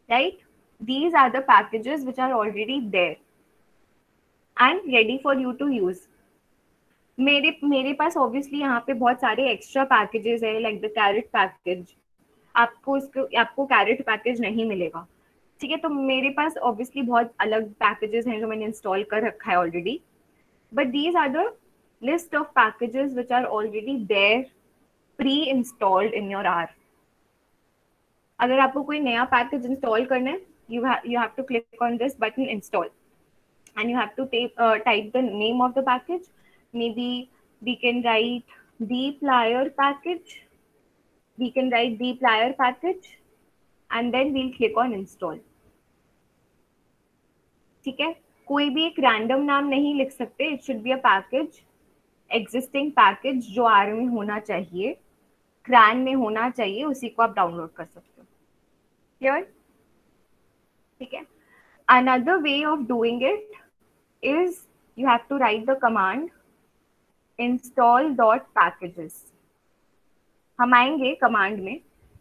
right? These are the packages which are already there and ready for you to use. मेरे पास ऑब्वियसली यहाँ पे बहुत सारे एक्स्ट्रा पैकेजेस है, लाइक द कैरेट पैकेज. आपको कैरेट पैकेज नहीं मिलेगा, ठीक है? तो मेरे पास ऑब्वियसली बहुत अलग पैकेजेस हैं जो मैंने इंस्टॉल कर रखा है already, but these are the list of packages which are already there preinstalled in your R. अगर आपको कोई नया पैकेज इंस्टॉल करना है, you have to click on this button install and you have to type the name of the package. Maybe we can write dplyr package, and then we'll click on install. ठीक है? कोई भी एक random नाम नहीं लिख सकते. It should be a package, existing package जो आर में होना चाहिए, क्रैन में होना चाहिए, उसी को आप डाउनलोड कर सकते हो. क्लियर? ठीक है. Another way of doing it is you have to write the command install.packages. हम आएंगे कमांड में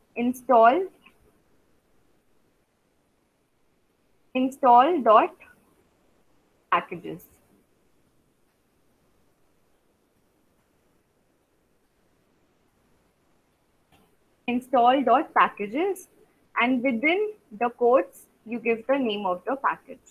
install.packages. install.packages, and within the quotes you give the name of the package.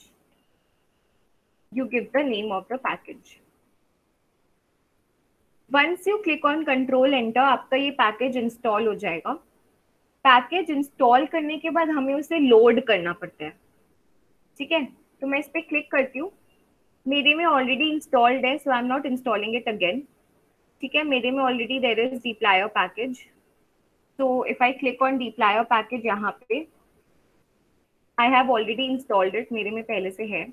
Once you click on control enter, आपका ये package install हो जाएगा. Package install करने के बाद हमें उसे लोड करना पड़ता है, ठीक है? तो मैं इस पर क्लिक करती हूँ. मेरे में ऑलरेडी इंस्टॉल्ड है, so I am not installing it again. ठीक है, मेरे में already there is dplyr package. So if I click on dplyr package यहाँ पे, I have already installed it, मेरे में पहले से है.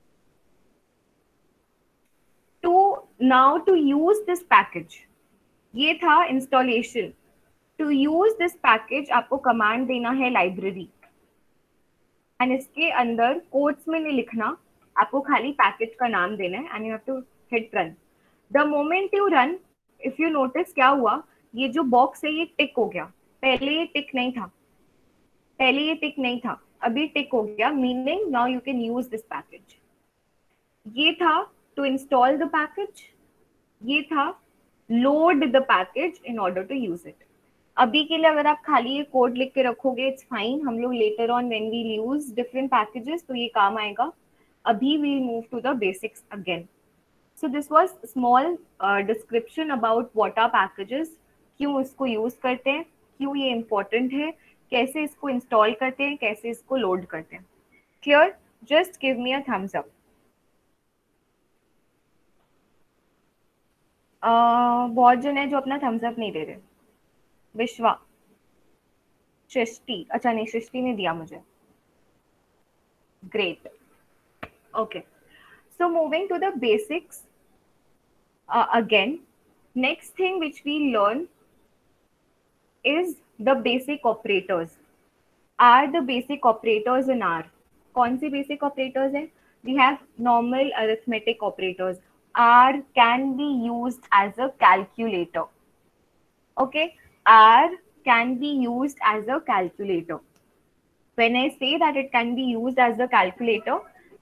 To use this package, ये था installation. To use this package आपको कमांड देना है library, and इसके अंदर कोट्स में नहीं लिखना, आपको खाली पैकेज का नाम देना है, and you have to hit run. The moment you run, if you notice क्या हुआ, ये जो बॉक्स है ये टिक हो गया. पहले ये टिक नहीं था, अभी टिक हो गया, meaning now you can use this package. ये था टू इंस्टॉल द पैकेज, ये था load the package in order to use it. अभी के लिए अगर आप खाली ये कोड लिख के रखोगे, इट्स फाइन. हम लोग later on when we use different packages तो ये काम आएगा. अभी we move to the basics again. So this was small description about what are packages, क्यों इसको यूज करते हैं, क्यों ये इम्पोर्टेंट है, कैसे इसको इंस्टॉल करते हैं, कैसे इसको लोड करते हैं. Clear? Just give me a thumbs up. बहुत जन है जो अपना थम्स अप नहीं दे रहे. विश्वा, सृष्टि, अच्छा नहीं सृष्टि ने दिया मुझे. Great. Okay, so moving to the basics. Again, next thing which we learn is the basic operators. Are the basic operators in R? कौन सी basic operators हैं? We have normal arithmetic operators. R can be used as a calculator. Okay, R can be used as a calculator. When I say that it can be used as a calculator,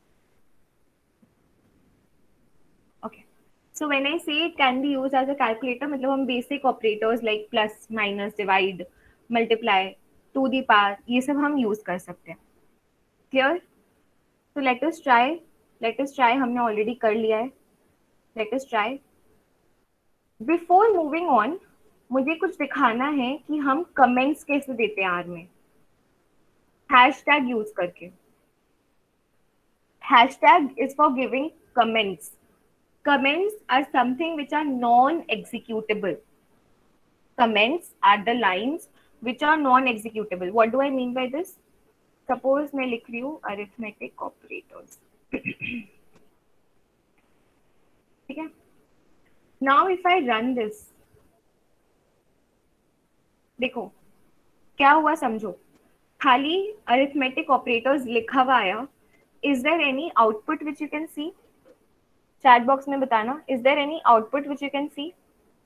so when I say it can be used as a calculator, मतलब हम basic operators like plus, minus, divide, multiply, to the power, ये सब हम use कर सकते हैं. Clear? So let us try. हमने already कर लिया है. Let us try. Before moving on, मुझे कुछ दिखाना है कि हम comments कैसे देते हैं R में. Hashtag use करके. Hashtag is for giving comments. Comments are something which are non-executable. Comments are the lines which are non-executable. What do I mean by this? Suppose मैं लिख रही हूँ arithmetic operators. ठीक है? Now if I run this, देखो क्या हुआ समझो. खाली arithmetic operators लिखा हुआ आया. Is there any output which you can see? Chat box में बताना. Is there any output which you can see?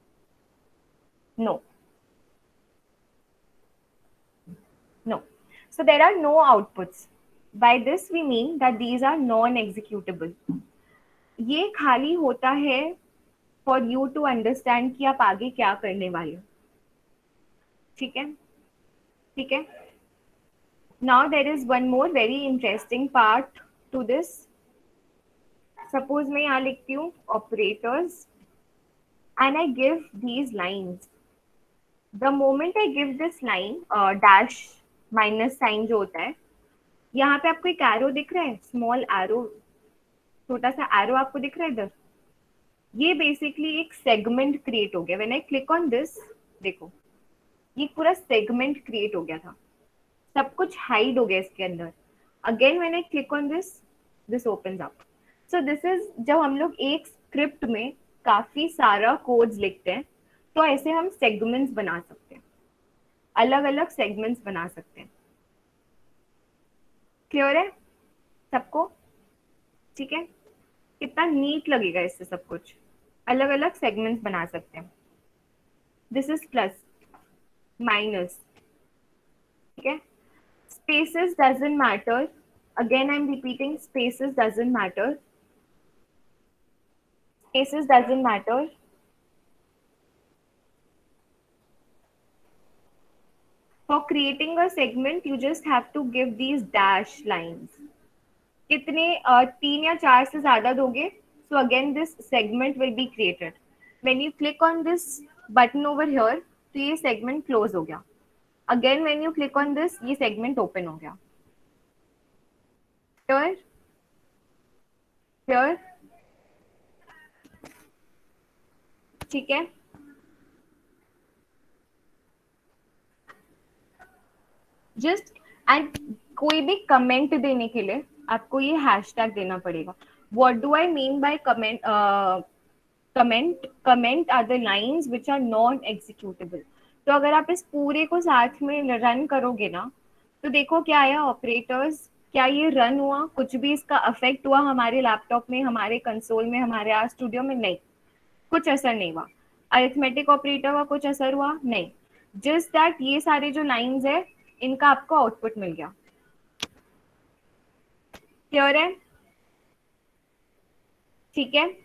No. So there are no outputs. By this we mean that these are non-executable. ये खाली होता है for you to understand कि आप आगे क्या करने वाले हो. ठीक है, ठीक है. Now there is one more very interesting part to this. Suppose मैं यहाँ लिखती हूँ operators and I give these lines. The moment I give this line, dash minus sign जो होता है, यहाँ पे आपको एक एरो दिख रहा है, स्मॉल एरो, छोटा सा एरो आपको दिख रहा है इधर. ये बेसिकली एक सेगमेंट क्रिएट हो गया. When I click on this, देखो ये पूरा सेगमेंट क्रिएट हो गया था, सब कुछ हाइड हो गया इसके अंदर. Again when I click on this, this opens up. So this is, जब हम लोग एक स्क्रिप्ट में काफी सारा कोड्स लिखते हैं तो ऐसे हम सेगमेंट्स बना सकते हैं, अलग अलग सेगमेंट्स बना सकते हैं. क्लियर है सबको? ठीक है, कितना नीट लगेगा इससे, सब कुछ अलग अलग सेगमेंट्स बना सकते हैं. This is plus minus. ठीक है, spaces doesn't matter. Again I am repeating, spaces doesn't matter. Spaces doesn't matter. For creating a segment, you just have to give these dash lines. कितने 3 या 4 से ज्यादा दोगे, so again this segment will be created. When you click on this button over here, तो ये segment close हो गया. Again when you click on this, ये segment open हो गया. Clear? Clear? ठीक है. जस्ट एंड कोई भी कमेंट देने के लिए आपको ये हैशटैग देना पड़ेगा. What do I mean by comment? Comment are the lines which are not executable. तो अगर आप इस पूरे को साथ में रन करोगे ना, तो देखो क्या आया ऑपरेटर्स, क्या ये रन हुआ, कुछ भी इसका अफेक्ट हुआ हमारे लैपटॉप में, हमारे कंसोल में, हमारे आर स्टूडियो में? नहीं, कुछ असर नहीं हुआ. अरिथमेटिक ऑपरेटर का कुछ असर हुआ? नहीं. जस्ट दैट ये सारे जो लाइंस है इनका आपको आउटपुट मिल गया. क्लियर है? ठीक है,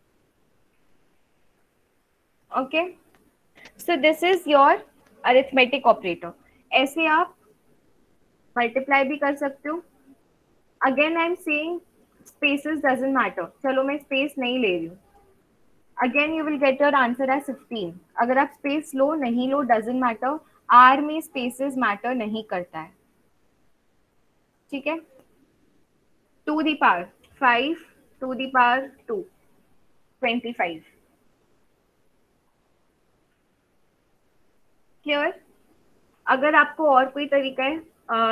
okay. So this is your arithmetic operator. ऐसे आप मल्टीप्लाई भी कर सकते हो. Again I am saying spaces doesn't matter. चलो मैं स्पेस नहीं ले रही हूँ. Again you will get your answer as 15. अगर आप स्पेस लो नहीं लो, डजंट मैटर. आर में स्पेसेस मैटर नहीं करता है. ठीक है. 2 the power 5, 2 the power 2, 25. Clear? अगर आपको और कोई तरीका है,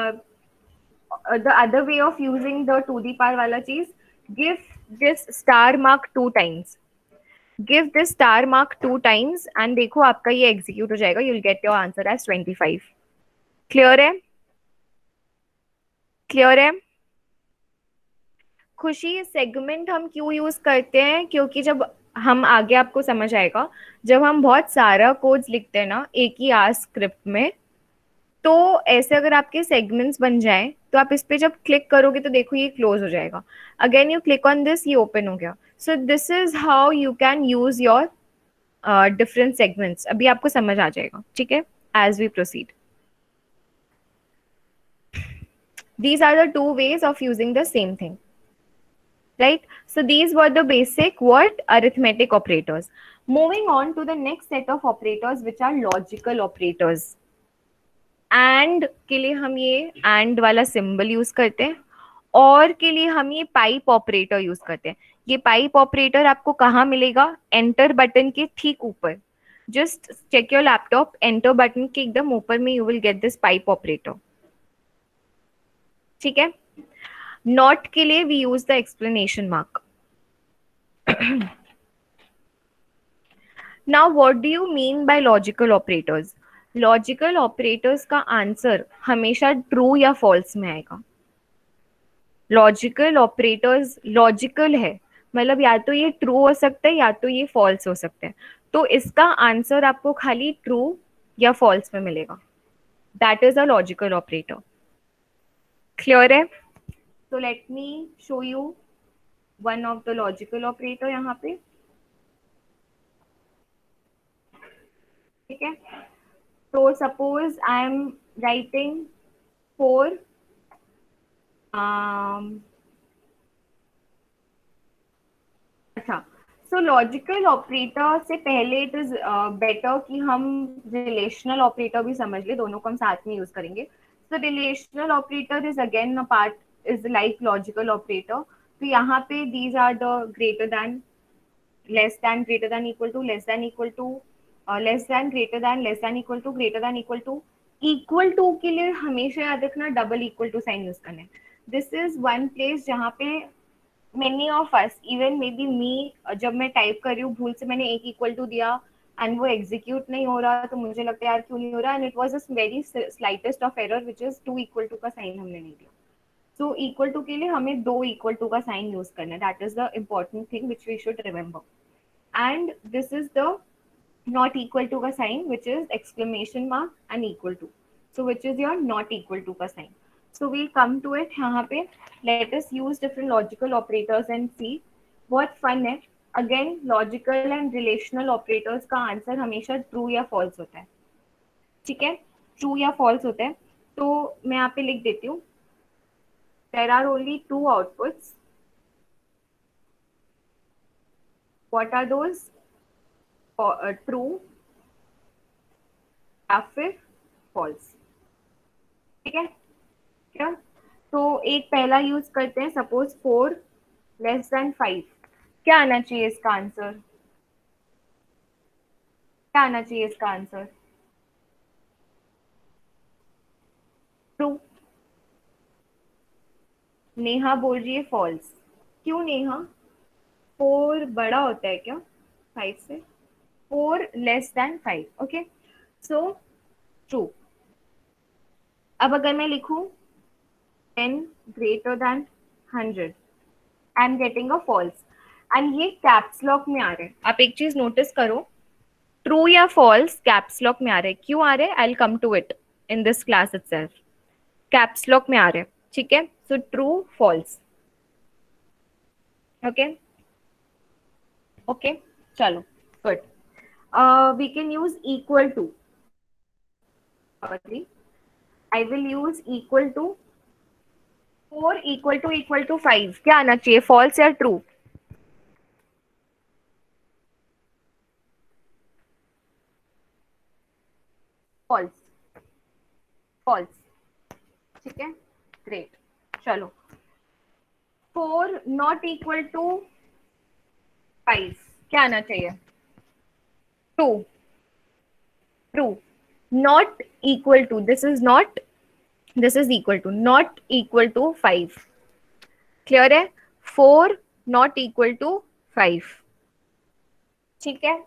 the other way of using the 2 the power वाला चीज, give this star mark 2 times. Give this star mark 2 times and देखो आपका ये एग्जीक्यूट हो जाएगा. You will get your answer as 25. Clear है? क्लियर है? खुशी, सेगमेंट हम क्यों यूज करते हैं? क्योंकि जब हम आगे आपको समझ आएगा, जब हम बहुत सारा कोड्स लिखते हैं ना एक ही आर स्क्रिप्ट में, तो ऐसे अगर आपके सेगमेंट्स बन जाएं तो आप इस पे जब क्लिक करोगे तो देखो ये क्लोज हो जाएगा. Again you click on this, ये ओपन हो गया. So this is how you can use your different segments. अभी आपको समझ आ जाएगा. ठीक है, as we proceed. These are the 2 ways of using the same thing, right? So these were the basic what arithmetic operators. Moving on to the next set of operators, which are logical operators. And के लिए हम ये and वाला symbol use करते हैं, और के लिए हम ये पाइप ऑपरेटर यूज करते हैं. ये पाइप ऑपरेटर आपको कहाँ मिलेगा? एंटर बटन के ठीक ऊपर. Just check your laptop, enter button के एकदम ऊपर में you will get this pipe operator. ठीक है. नॉट के लिए we use the explanation mark. Now what do you mean by logical operators? Logical operators का आंसर हमेशा ट्रू या फॉल्स में आएगा. लॉजिकल ऑपरेटर्स लॉजिकल है, मतलब या तो ये ट्रू हो सकता है या तो ये फॉल्स हो सकता है. तो इसका आंसर आपको खाली ट्रू या फॉल्स में मिलेगा. That is a logical operator. Clear है? तो let me show you one of the logical operator यहाँ पे, ठीक है? तो suppose I am writing four अच्छा, सो लॉजिकल ऑपरेटर से पहले इट इज बेटर कि हम रिलेशनल ऑपरेटर भी समझ ले, दोनों को हम साथ में यूज करेंगे. So relational operator is again a part, is like logical operator. तो यहाँ पे these are the greater than, less than, greater than, equal to, less than, equal to, less than, greater than, less than, equal to, greater than, equal to. Equal to के लिए हमेशा याद रखना double equal to sign use करना है. This is one place जहाँ पे many of us, even maybe me, जब मैं टाइप कर रही हूँ भूल से मैंने एक इक्वल टू दिया एंड वो एग्जीक्यूट नहीं हो रहा, तो मुझे लगता है यार क्यों नहीं हो रहा, and it was a very slightest of error which is two equal to का साइन हमने नहीं दिया. सो इक्वल टू के लिए हमें दो इक्वल टू का साइन यूज करना है. That is the important thing which we should remember. And this is the not equal to का sign which is exclamation mark and equal to, so which is your not equal to का sign. So we'll come to it. यहाँ पे let us use different logical operators and see what fun है. Again logical and relational operators का answer हमेशा true या false होता है, ठीक है? true या false होता है. तो मैं यहाँ पे लिख देती हूँ, there are only two outputs. What are those? True या फिर फॉल्स, ठीक है क्या? तो एक पहला यूज करते हैं, सपोज 4 लेस देन 5. क्या आना चाहिए इसका आंसर? क्या आना चाहिए इसका आंसर? ट्रू. नेहा बोल रही है फॉल्स. क्यों नेहा? 4 बड़ा होता है क्या 5 से? 4 less than 5. Okay, so true. अब अगर मैं लिखूं 10 greater than 100, I am getting a false. And ये कैप्स लॉक में आ रहे हैं. आप एक चीज नोटिस करो, ट्रू या फॉल्स कैप्स लॉक में आ रहे हैं. क्यों आ रहे हैं? I will come to it in this class itself. Caps lock में आ रहे हैं, ठीक है? So true false. Okay okay, चलो good. We can use equal to. I will use equal to. 4 equal to 5. क्या आना चाहिए, फॉल्स या ट्रू? फॉल्स. फॉल्स, ठीक है? ग्रेट. चलो, 4 नॉट इक्वल टू 5. क्या आना चाहिए? True. True. Not equal to, this is not, this is equal to, not equal to 5. Clear है? 4 नॉट इक्वल टू 5, ठीक है?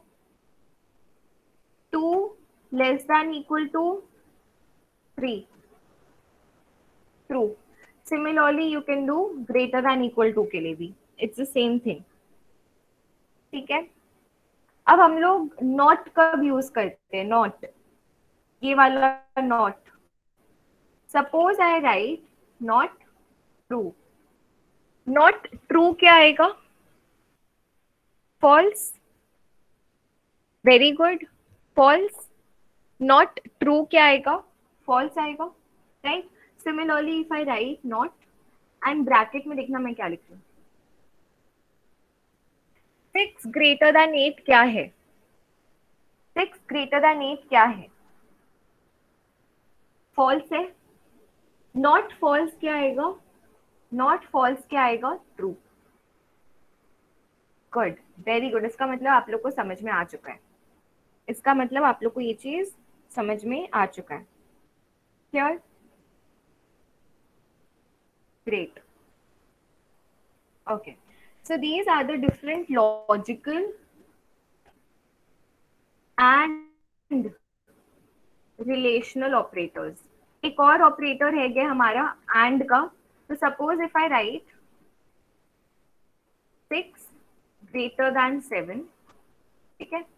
2 less than equal to 3. True. Similarly you can do greater than equal to के लिए भी, it's the same thing, ठीक है? अब हम लोग नॉट कब यूज करते हैं? नॉट, ये वाला not. Suppose I write not true. Not true क्या आएगा? False. Very good, false. Not true क्या आएगा? फॉल्स आएगा, right? Similarly if I write not and bracket में देखना मैं क्या लिख रही हूँ. 6 ग्रेटर देन 8 क्या है? 6 ग्रेटर देन 8 क्या है? फॉल्स है. नॉट फॉल्स क्या आएगा? नॉट फॉल्स क्या आएगा? ट्रू. Good, very good. इसका मतलब आप लोग को समझ में आ चुका है. इसका मतलब आप लोग को ये चीज समझ में आ चुका है. Clear? Great. Okay, so these are the different logical and relational operators. एक और ऑपरेटर है गया हमारा and का. तो suppose if I write 6 greater than 7, ठीक है?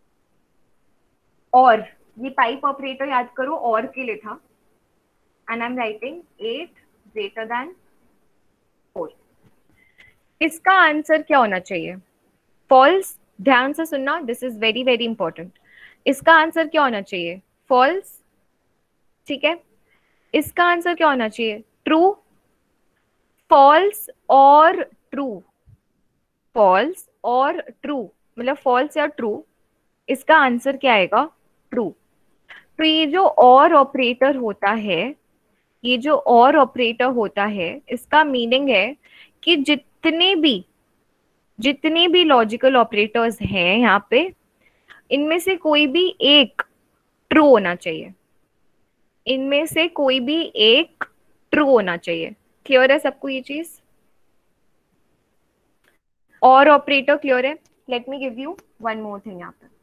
और ये पाइप ऑपरेटर याद करो और के लिए था. And I am writing 8 greater than 4। इसका आंसर क्या होना चाहिए? फॉल्स। ध्यान से सुनना, this is very very important. इसका आंसर क्या होना चाहिए? फॉल्स। ठीक है, इसका आंसर क्या होना चाहिए? ट्रू, फॉल्स और ट्रू। फॉल्स और ट्रू, मतलब फॉल्स या ट्रू। इसका आंसर क्या आएगा? ट्रू। तो ये जो और ऑपरेटर होता है, ये जो और ऑपरेटर होता है, इसका मीनिंग है कि जितने भी लॉजिकल ऑपरेटर्स हैं यहाँ पे, इनमें से कोई भी एक ट्रू होना चाहिए। इनमें से कोई भी एक ट्रू होना चाहिए। क्लियर है सबको ये चीज? और ऑपरेटर क्लियर है? Let me give you one more thing यहाँ पे।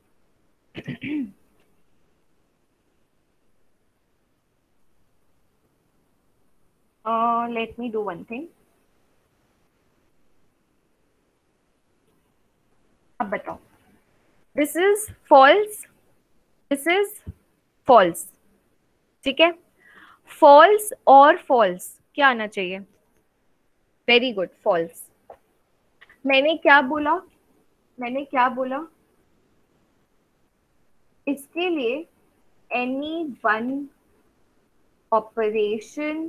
Let me do one thing. अब बताओ, this is false, this is false. ठीक है, फॉल्स और फॉल्स क्या आना चाहिए? Very good, false. मैंने क्या बोला? मैंने क्या बोला? इसके लिए any one operation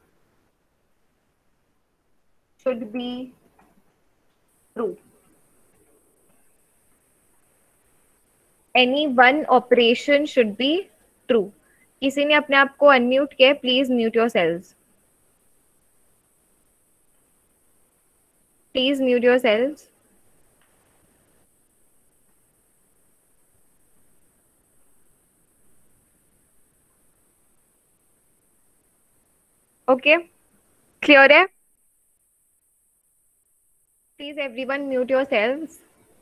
should be true. Any one operation should be true. किसी ने अपने आप को अनम्यूट किया? Please mute your sales, please mute your cells. Okay, clear है? Please everyone mute your cells.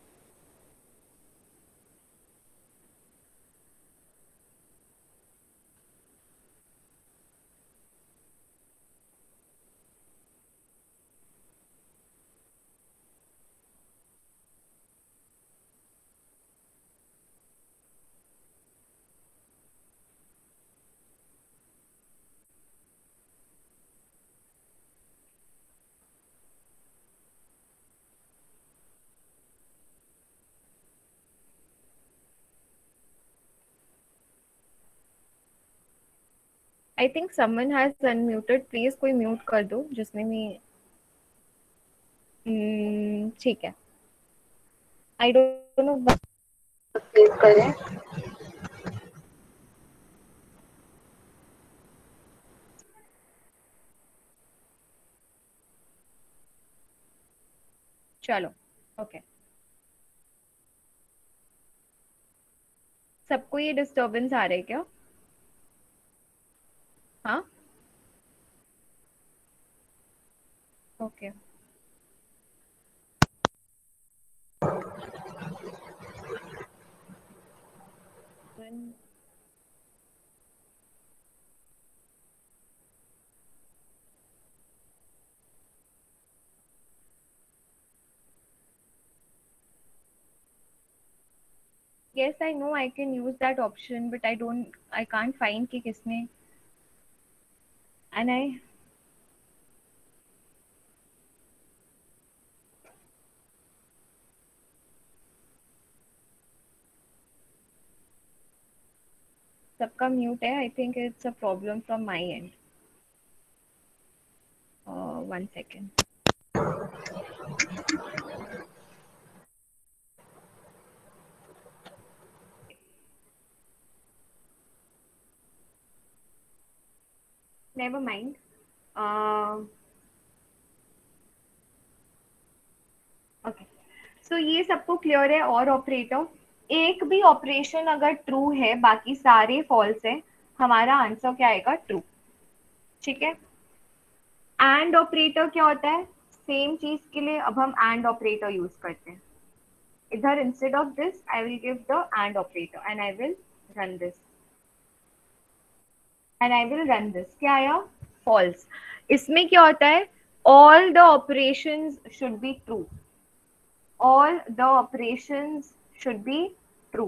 I think someone has unmuted, please कोई mute कर दो जिसने भी। ठीक है, आई डोंट नो। प्लीज करें। चलो, ओके। सबको ये डिस्टरबेंस आ रहा है क्या? हाँ, okay. Yes, I know I can use that option, but I can't find कि किसने, and I, सबका म्यूट है। I think it's a problem from my end. 1 second. Never mind. Okay, so ये सबको क्लियर है? और ऑपरेटर, एक भी ऑपरेशन अगर ट्रू है, बाकी सारे फॉल्स है, हमारा आंसर क्या आएगा? ट्रू। ठीक है। एंड ऑपरेटर क्या होता है? सेम चीज के लिए अब हम एंड ऑपरेटर यूज करते हैं। इधर instead of this I will give the and operator and I will run this, and I will run this. क्या आया? फॉल्स। इसमें क्या होता है? All the operations should be true, all the operations should be true.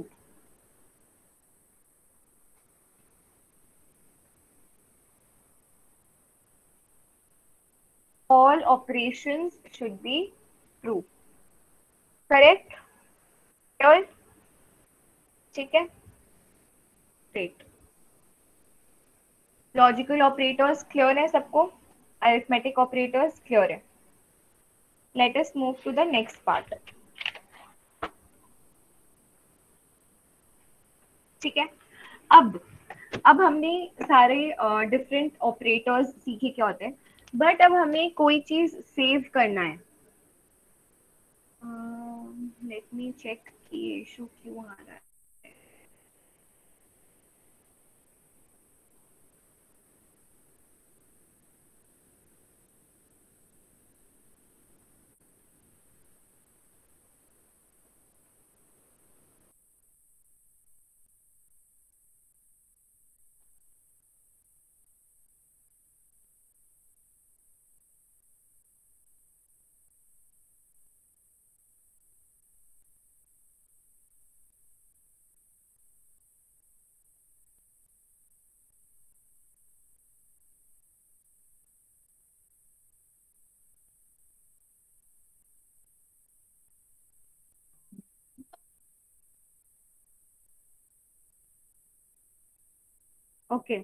all operations should be true. Correct? Clear? ठीक है, great. Logical operators clear है सबको, अरिथमेटिक ऑपरेटर्स क्लियर है. Let us move to the next part. ठीक है, अब हमने सारे डिफरेंट ऑपरेटर्स सीखे क्या होते हैं, बट अब हमें कोई चीज सेव करना है. लेट मी चेक कि इशू क्यों आ रहा है. ओके,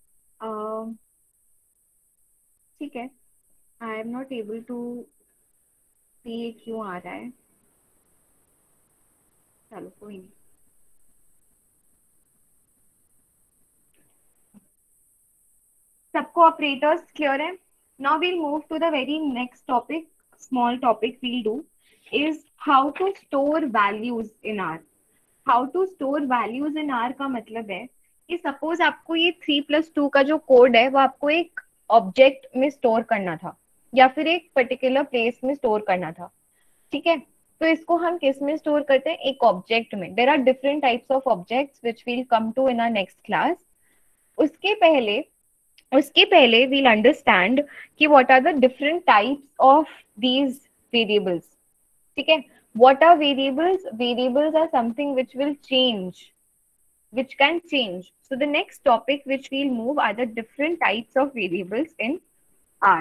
ठीक है. I am not able to see क्यों आ रहा है. चलो कोई नहीं. सबको ऑपरेटर्स क्लियर है. Now we'll move to the very next topic. Small topic we'll do is how to store values in R. How to store values in R का मतलब है कि सपोज आपको ये 3+2 का जो कोड है वो आपको एक ऑब्जेक्ट में स्टोर करना था या फिर एक पर्टिकुलर प्लेस में स्टोर करना था. ठीक है, तो इसको हम किस में स्टोर करते हैं, एक ऑब्जेक्ट में. There are different types of objects which we'll come to in our next class. उसके पहले उसके पहले वील अंडरस्टैंड कि what are the different types of these variables. ठीक है, what are variables? Variables are something which will change, which can change. So the next topic which we'll move are the different types of variables in R.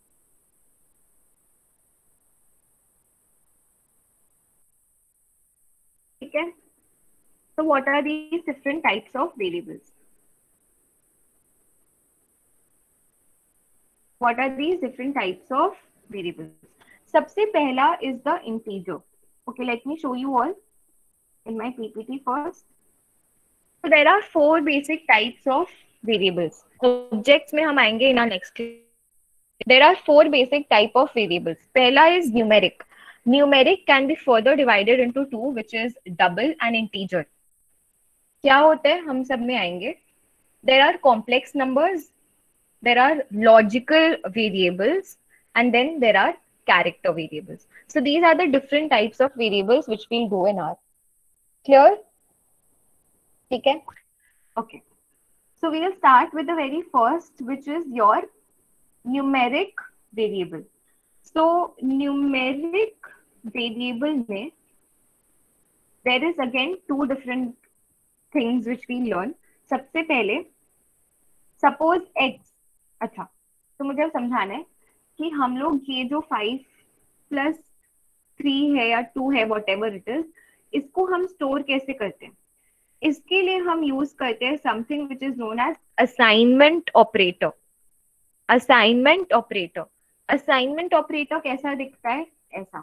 ठीक है, so what are these different types of variables? What are these different types of variables? सबसे पहला is the integer. Okay, let me show you all in my PPT first. So there are four basic types of variables. Objects में हम आएंगे in our next. There are four basic type of variables. पहला is numeric. Numeric can be further divided into two, which is double and integer. क्या होता है हम सब में आएंगे. There are complex numbers, there are logical variables, and then there are character variables. So these are the different types of variables which we'll do in R. Clear? ठीक है. Okay. So we will start with the very first, which is your numeric variable. So numeric variable में there is again two different things which we learn. सबसे पहले suppose x. अच्छा, तो मुझे अब समझाना है कि हम लोग ये जो 5+3 है या 2 है whatever it is, इसको हम स्टोर कैसे करते हैं. इसके लिए हम यूज करते हैं something which is known as assignment operator. Assignment operator. Assignment operator कैसा दिखता है, ऐसा.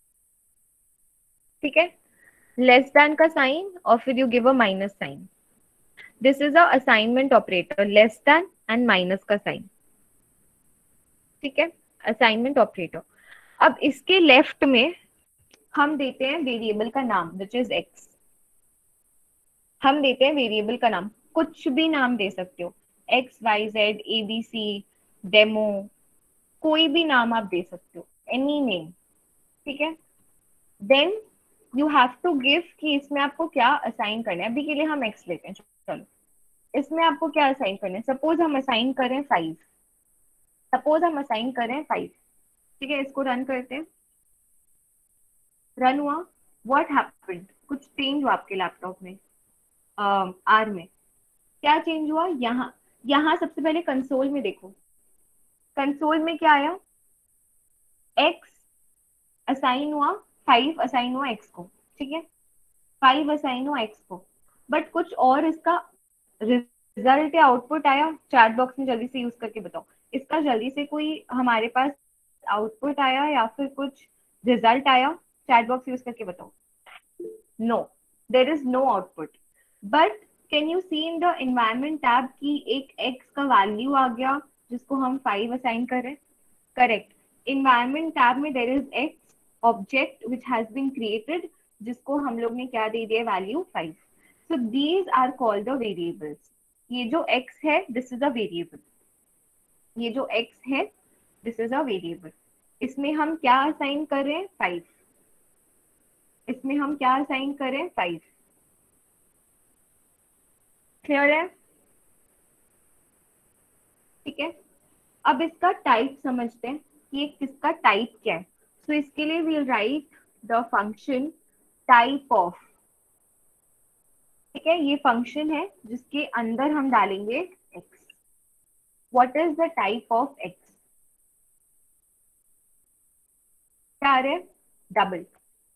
ठीक है, लेस देन का साइन और फिर you give a minus sign. This is a assignment operator, less than and minus का साइन. ठीक है, असाइनमेंट ऑपरेटर. अब इसके लेफ्ट में हम देते हैं वेरिएबल का नाम विच इज एक्स. हम देते हैं वेरिएबल का नाम, कुछ भी नाम दे सकते हो, X Y Z A B C demo, कोई भी नाम आप दे सकते हो, एनी नेम. ठीक है, then you have to give कि इसमें आपको क्या असाइन करना है. अभी के लिए हम एक्स लेते हैं. चलो, इसमें आपको क्या असाइन करना है. सपोज हम असाइन करें 5. सपोज हम असाइन करें 5. ठीक है, इसको रन करते हैं. रन हुआ. व्हाट हैपेंड, कुछ चेंज हुआ आपके लैपटॉप में, आर में. क्या चेंज हुआ, यहाँ सबसे पहले कंसोल में देखो. कंसोल में क्या आया, x असाइन हुआ, 5 असाइन हुआ x को, ठीक है, 5 असाइन हुआ x को, बट कुछ और इसका रिजल्ट या आउटपुट आया, चैट बॉक्स में जल्दी से यूज करके बताओ, इसका जल्दी से कोई हमारे पास आउटपुट आया या फिर कुछ रिजल्ट आया, चैट बॉक्स यूज करके बताओ। No, there is no output, but can you see in the environment tab की एक x का वैल्यू आ गया जिसको हम 5 असाइन कर रहे हैं, करेक्ट। एनवायरमेंट टैब में there is x object which has been created जिसको हम लोग ने क्या दे दिया, value 5। So these are called the variables. ये जो x है दिस इज अ वेरिएबल, ये जो x है दिस इज अ वेरिएबल, इसमें हम क्या असाइन कर रहे हैं, 5, इसमें हम क्या असाइन कर रहे हैं, 5। क्लियर है, ठीक है। अब इसका टाइप समझते हैं कि ये किसका टाइप क्या है। सो इसके लिए we'll write the function type of, ठीक है, ये फंक्शन है जिसके अंदर हम डालेंगे x। What is the type of x, क्या आ रहा है, डबल।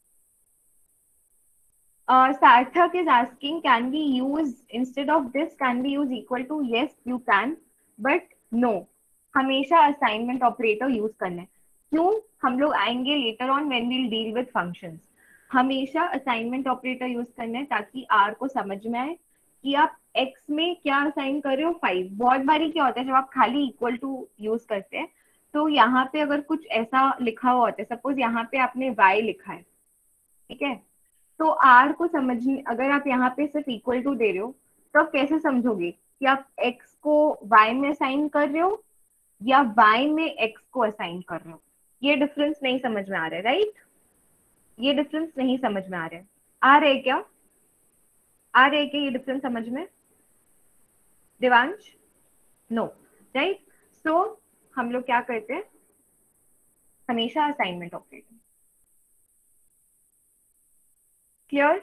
सार्थक is asking can we use instead of this can we use equal to, yes you can but no, हमेशा असाइनमेंट ऑपरेटर यूज करना है। क्यों, हम लोग आएंगे later on when we'll deal with functions. हमेशा असाइनमेंट ऑपरेटर यूज करना है ताकि आर को समझ में आए कि आप एक्स में क्या असाइन कर रहे हो, 5। बहुत बारी क्या होता है जब आप खाली इक्वल टू यूज करते हैं तो यहाँ पे अगर कुछ ऐसा लिखा हुआ होता है, सपोज यहाँ पे आपने y लिखा है, ठीक है, तो आर को समझने, अगर आप यहाँ पे सिर्फ इक्वल टू दे रहे हो तो आप कैसे समझोगे कि आप एक्स को वाई में असाइन कर रहे हो या वाई में एक्स को असाइन कर रहे हो। ये डिफरेंस नहीं समझ में आ रहा है, राइट, ये डिफरेंस नहीं समझ में आ रहा है, आ रहे क्या, आ रहे क्या ये डिफरेंस समझ में, देवांश, नो, राइट। सो हम लोग क्या करते हैं, हमेशा असाइनमेंट ऑपरेटर। क्लियर,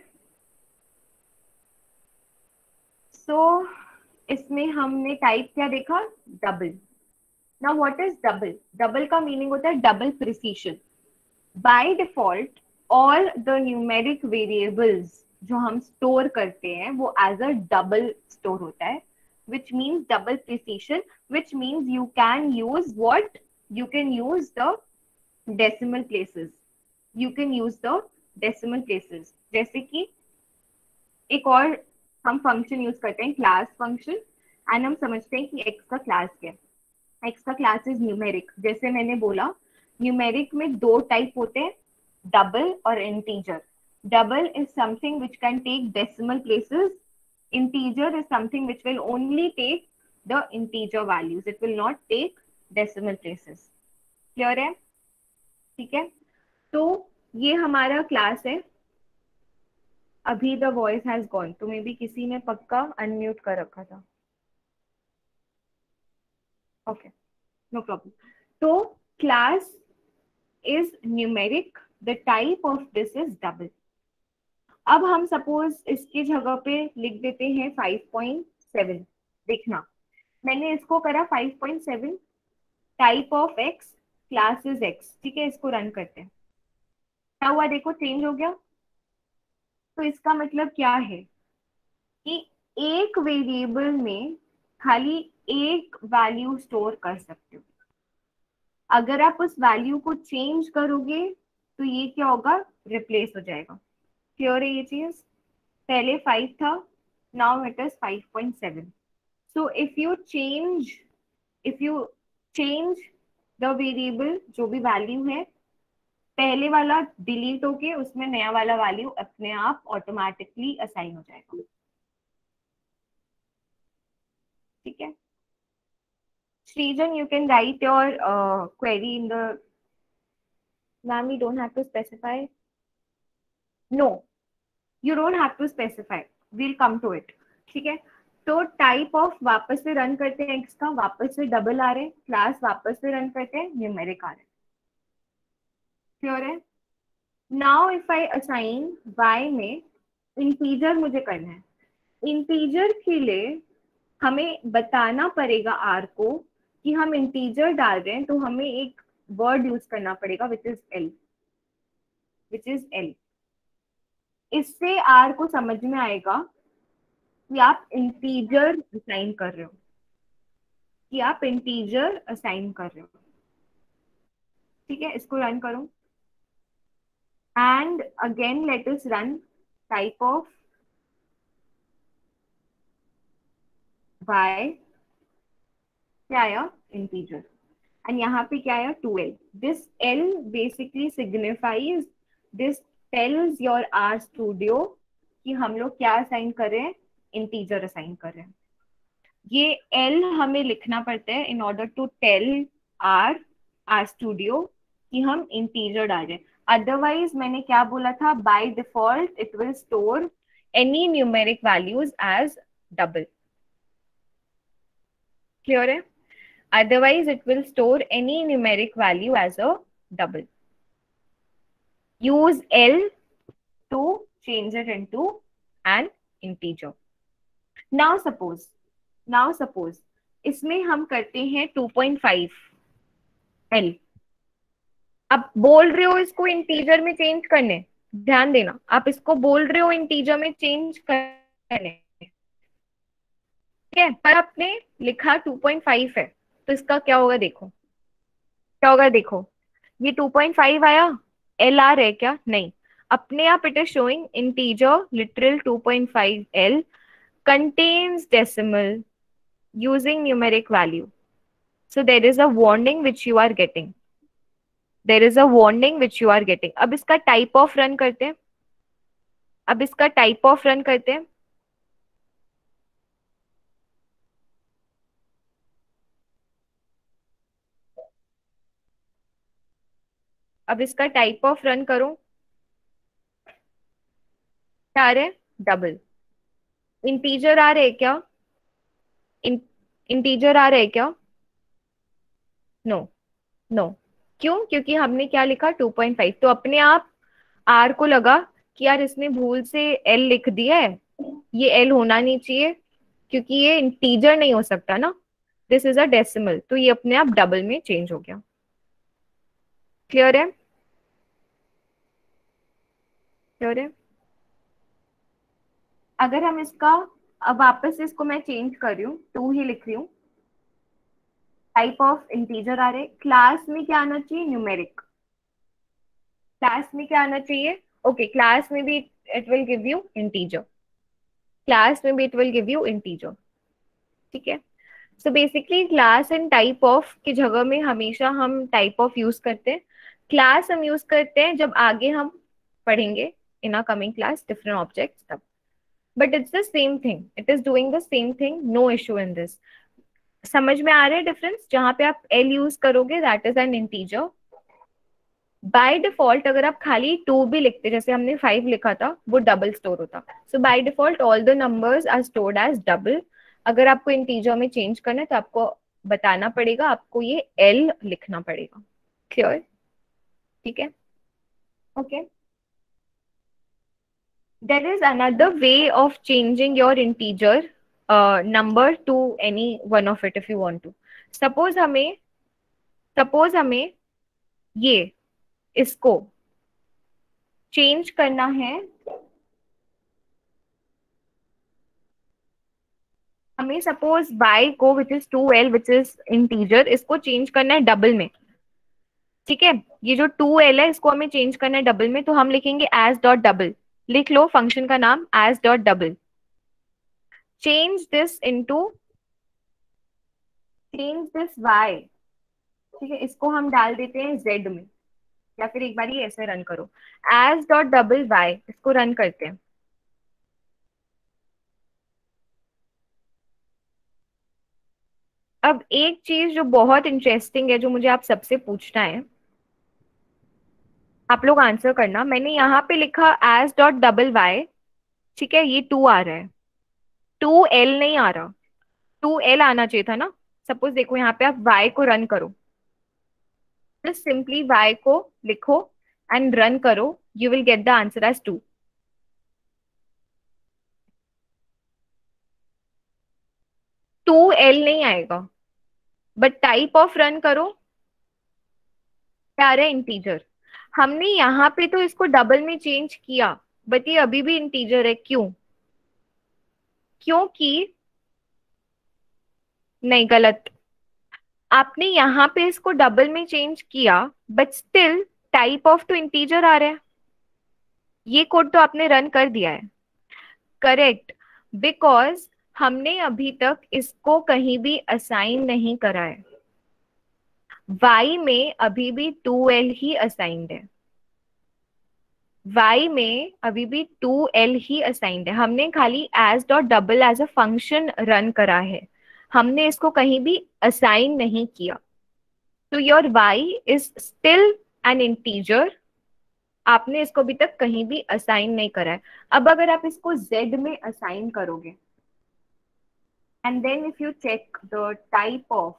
सो इसमें हमने टाइप क्या देखा, double. Now what is double, double का मीनिंग होता है double precision. By default all the numeric variables जो हम स्टोर करते हैं वो एज अ डबल स्टोर होता है, which means double precision, which means you can use what, you can use the decimal places, you can use the decimal places। जैसे कि एक और हम फंक्शन यूज करते हैं क्लास फंक्शन, एंड हम समझते हैं कि x का क्लास क्या है। x का क्लास इज न्यूमेरिक। जैसे मैंने बोला न्यूमेरिक में दो टाइप होते हैं, डबल और integer. Double is something which can take decimal places, integer is something which will only take the integer values, it will not take decimal places। Clear है, ठीक है। तो ये हमारा क्लास है। अभी द वॉइस हैज गॉन, तो may be किसी ने पक्का अनम्यूट कर रखा था, ओके, नो प्रॉब्लम। तो class is numeric, the type of this is double. अब हम सपोज इसकी जगह पे लिख देते हैं 5.7। देखना मैंने इसको करा 5.7, type of x, class is x, ठीक है, इसको रन करते हैं। क्या हुआ देखो, चेंज हो गया। तो इसका मतलब क्या है कि एक वेरिएबल में खाली एक वैल्यू स्टोर कर सकते हो। अगर आप उस वैल्यू को चेंज करोगे तो ये क्या होगा, रिप्लेस हो जाएगा। क्लियर है ये चीज, पहले 5 था, now it is 5.7। So if you change the variable, जो भी वैल्यू है, पहले वाला डिलीट होके उसमें नया वाला वैल्यू अपने आप ऑटोमेटिकली असाइन हो जाएगा, ठीक है। Srijan, you can write your query in the, ma'am, we don't have to specify. No, you don't have to specify. We'll come to it. ठीक है, तो टाइप ऑफ वापस से रन करते हैं एक्स का, वापस से डबल आ रहे हैं, क्लास वापस से रन करते हैं, न्यूमेरिक आ रहे हैं। क्लियर है। Now if I assign y में इंटीजर मुझे करना है, इंटीजर के लिए हमें बताना पड़ेगा r को कि हम इंटीजर डाल रहे हैं, तो हमें एक वर्ड यूज करना पड़ेगा which is L, which is L. इससे आर को समझ में आएगा कि आप इंटीजर असाइन कर रहे हो, कि आप इंटीजर असाइन कर रहे हो। ठीक है, इसको रन करो and again let us run type of y, क्या आया, इंटीजर। एंड यहाँ पे क्या आया, 2l। This l basically signifies, this tells your R studio कि हम लोग क्या असाइन कर रहे हैं, इंटीजर असाइन कर रहे हैं। ये l हमें लिखना पड़ता है in order to tell R R studio कि हम इंटीजर डाल रहे हैं। अदरवाइज मैंने क्या बोला था, by default it will store any numeric values as double. Clear है? Otherwise, it will store any numeric value as a double. Use L to change it into an integer. Now suppose, इसमें हम करते हैं 2.5 L। अब बोल रहे हो इसको इंटीजर में चेंज करने, ध्यान देना, आप इसको बोल रहे हो इंटीजर में चेंज करने, ठीक है, पर आपने लिखा 2.5 है, तो इसका क्या होगा देखो, क्या होगा देखो, ये 2.5 आया, एल आ रहा है क्या, नहीं, अपने आप it is showing integer literal 2.5 L contains decimal using numeric value. So there is a warning which you are getting. There is a warning which you are getting. अब इसका टाइप ऑफ रन करते हैं, अब इसका type of run करते हैं। अब इसका टाइप ऑफ रन करो, क्या आ रहे हैं, डबल। इंटीजर आ रहे हैं क्या, इंटीजर आ रहे हैं क्या, नो, नो। क्यों, क्योंकि हमने क्या लिखा 2.5, तो अपने आप आर को लगा कि यार इसने भूल से एल लिख दिया है, ये एल होना नहीं चाहिए क्योंकि ये इंटीजर नहीं हो सकता ना, दिस इज अ डेसिमल, तो ये अपने आप डबल में चेंज हो गया। क्लियर है, क्लियर है? अगर हम इसका, अब वापस इसको मैं चेंज कर रही हूँ, 2 ही लिख रही हूँ, टाइप ऑफ इंटीजर आ रहे, क्लास में क्या आना चाहिए, न्यूमेरिक। क्लास में क्या आना चाहिए, ओके, क्लास में भी it will give you integer, class में भी it will give you integer. ठीक है, so basically class and type of की जगह में हमेशा हम टाइप ऑफ यूज करते हैं, क्लास हम यूज करते हैं जब आगे हम पढ़ेंगे in a coming class different objects तब, but it's the same thing, it is doing the same thing, no issue in this. समझ में आ रहा है डिफरेंस, जहां पे आप एल यूज करोगे that is an integer. By default अगर आप खाली 2 भी लिखते, जैसे हमने 5 लिखा था, वो डबल स्टोर होता। So by default all the numbers are stored as double. अगर आपको इंटीजर में चेंज करना है तो आपको बताना पड़ेगा, आपको ये एल लिखना पड़ेगा। क्लियर? ठीक है, okay. There is another way of changing your integer number to any one of it if you want to. Suppose हमें, सपोज हमें ये इसको चेंज करना है, हमें सपोज y को which is 2l which is integer, इसको चेंज करना है डबल में। ठीक है, ये जो 2l है इसको हमें चेंज करना है डबल में, तो हम लिखेंगे एज डॉट डबल, लिख लो फंक्शन का नाम as dot double, change this into, change this y। ठीक है, इसको हम डाल देते हैं z में, या फिर एक बार ये ऐसे रन करो, एज डॉट डबल y, इसको रन करते हैं। अब एक चीज जो बहुत इंटरेस्टिंग है, जो मुझे आप सबसे पूछना है, आप लोग आंसर करना। मैंने यहाँ पे लिखा एज डॉट डबल वाई, ठीक है, ये 2 आ रहा है, 2l नहीं आ रहा, 2l आना चाहिए था ना। सपोज देखो यहाँ पे आप y को रन करो, जस्ट सिंपली y को लिखो एंड रन करो, you will get the answer as 2। 2l नहीं आएगा, बट टाइप ऑफ रन करो, क्या आ रहा है, इंटीजर। हमने यहाँ पे तो इसको डबल में चेंज किया, बट ये अभी भी इंटीजर है। क्यों? क्योंकि, नहीं गलत, आपने यहाँ पे इसको डबल में चेंज किया, बट स्टिल टाइप ऑफ तो इंटीजर आ रहा है। ये कोड तो आपने रन कर दिया है, करेक्ट, बिकॉज हमने अभी तक इसको कहीं भी असाइन नहीं करा है। y में अभी भी 2l ही असाइंड है, y में अभी भी 2l ही असाइंड है। हमने खाली as dot double as a function run करा है, हमने इसको कहीं भी असाइन नहीं किया। तो your y is still an integer, आपने इसको अभी तक कहीं भी असाइन नहीं करा है। अब अगर आप इसको z में असाइन करोगे, and then if you check the type of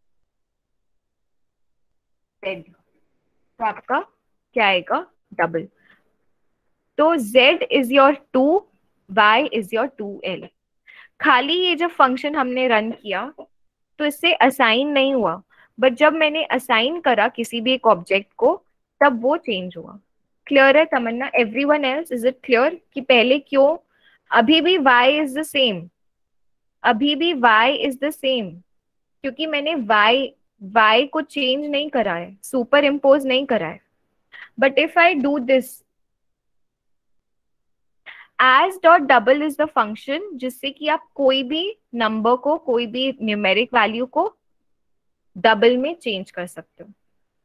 z, तो आपका क्या आएगा, डबल। तो z is your 2, y is your 2l। खाली ये जब फंक्शन हमने रन किया तो इससे असाइन नहीं हुआ, बट जब मैंने असाइन करा किसी भी एक ऑब्जेक्ट को, तब वो चेंज हुआ। क्लियर है Tamanna? Everyone else, is it clear कि पहले क्यों? अभी भी y इज द सेम, अभी भी y इज द सेम, क्योंकि मैंने y को चेंज नहीं करा है, सुपर इम्पोज नहीं करा है। But if I do this, as dot double is the function जिससे कि आप कोई भी नंबर को, कोई भी न्यूमेरिक वैल्यू को डबल में चेंज कर सकते हो।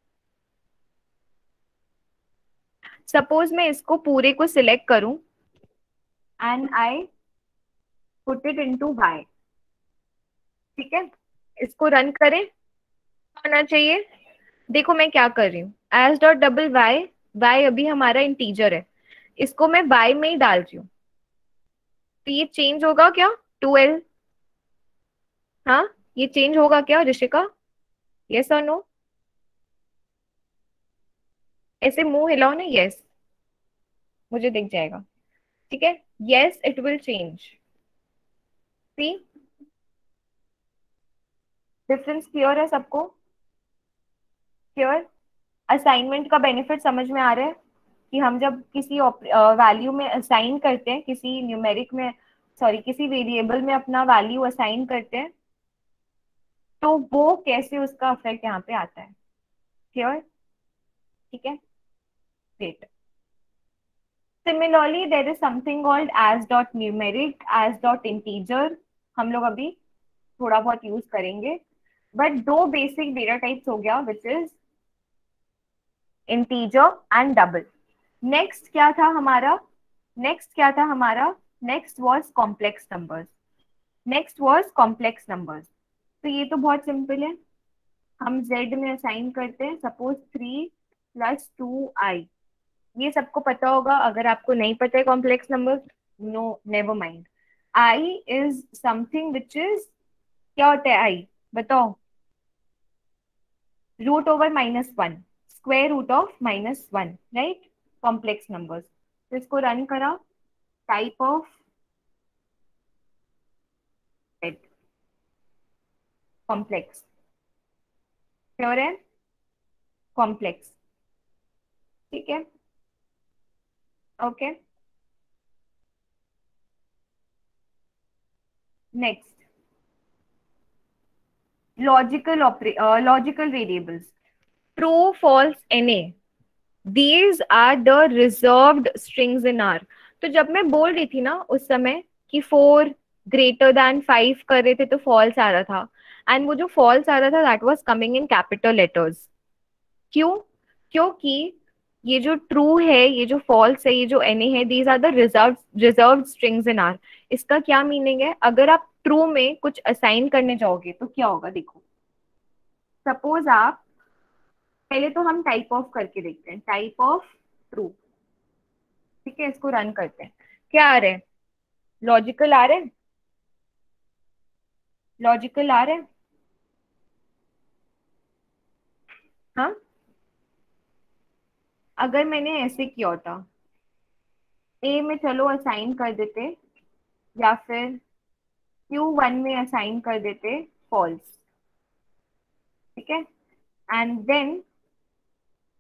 सपोज मैं इसको पूरे को सिलेक्ट करूं and I put it into y, ठीक है, इसको रन करें, होना चाहिए। देखो मैं क्या कर रही हूँ, as dot double y, y अभी हमारा इंटीजर है, इसको मैं y में ही डाल रही हूँ, तो ये चेंज होगा क्या, 2l? हाँ, ये चेंज होगा क्या ऋषिका? यस और नो? ऐसे मुंह हिलाओ ना, यस, मुझे दिख जाएगा, ठीक है, yes it will change. See, difference clear है सबको? क्लियर? असाइनमेंट का बेनिफिट समझ में आ रहा है कि हम जब किसी वैल्यू में असाइन करते हैं, किसी न्यूमेरिक में, सॉरी किसी वेरिएबल में अपना वैल्यू असाइन करते हैं, तो वो कैसे उसका इफेक्ट यहाँ पे आता है। क्लियर? ठीक है, great. Similarly there is something called as dot numeric, as dot integer, हम लोग अभी थोड़ा बहुत यूज करेंगे। बट दो बेसिक डेटा टाइप्स हो गया, which is integer and double. Next क्या था हमारा, नेक्स्ट क्या था हमारा, next was complex numbers, next was complex numbers. तो ये तो बहुत सिंपल है, हम z में असाइन करते हैं, सपोज 3 + 2i, ये सबको पता होगा। अगर आपको नहीं पता है complex number, no never mind. i is something which is, क्या होता है i, बताओ? √/-1, square root of -1, right, complex numbers. तो इसको रन करा, type of z, complex, sure है, कॉम्प्लेक्स, ठीक है, okay. Next, logical variables, true false NA, these are the reserved strings in R. तो जब मैं बोल रही थी ना उस समय कि 4 > 5 कर रहे थे तो फॉल्स आ रहा था, एंड वो जो फॉल्स आ रहा था that was coming in capital letters. क्यों? क्योंकि ये जो ट्रू है, ये जो फॉल्स है, ये जो NA है, these are the reserved strings in R. इसका क्या मीनिंग है, अगर आप ट्रू में कुछ असाइन करने जाओगे तो क्या होगा, देखो। सपोज आप, पहले तो हम टाइप ऑफ करके देखते हैं, टाइप ऑफ ट्रू, ठीक है, इसको रन करते हैं। क्या आ रहे हैं, लॉजिकल आ रहे हैं, लॉजिकल आ रहे हैं, हाँ। अगर मैंने ऐसे किया होता, ए में चलो असाइन कर देते, या फिर Q1 में असाइन कर देते फॉल्स, ठीक है, and then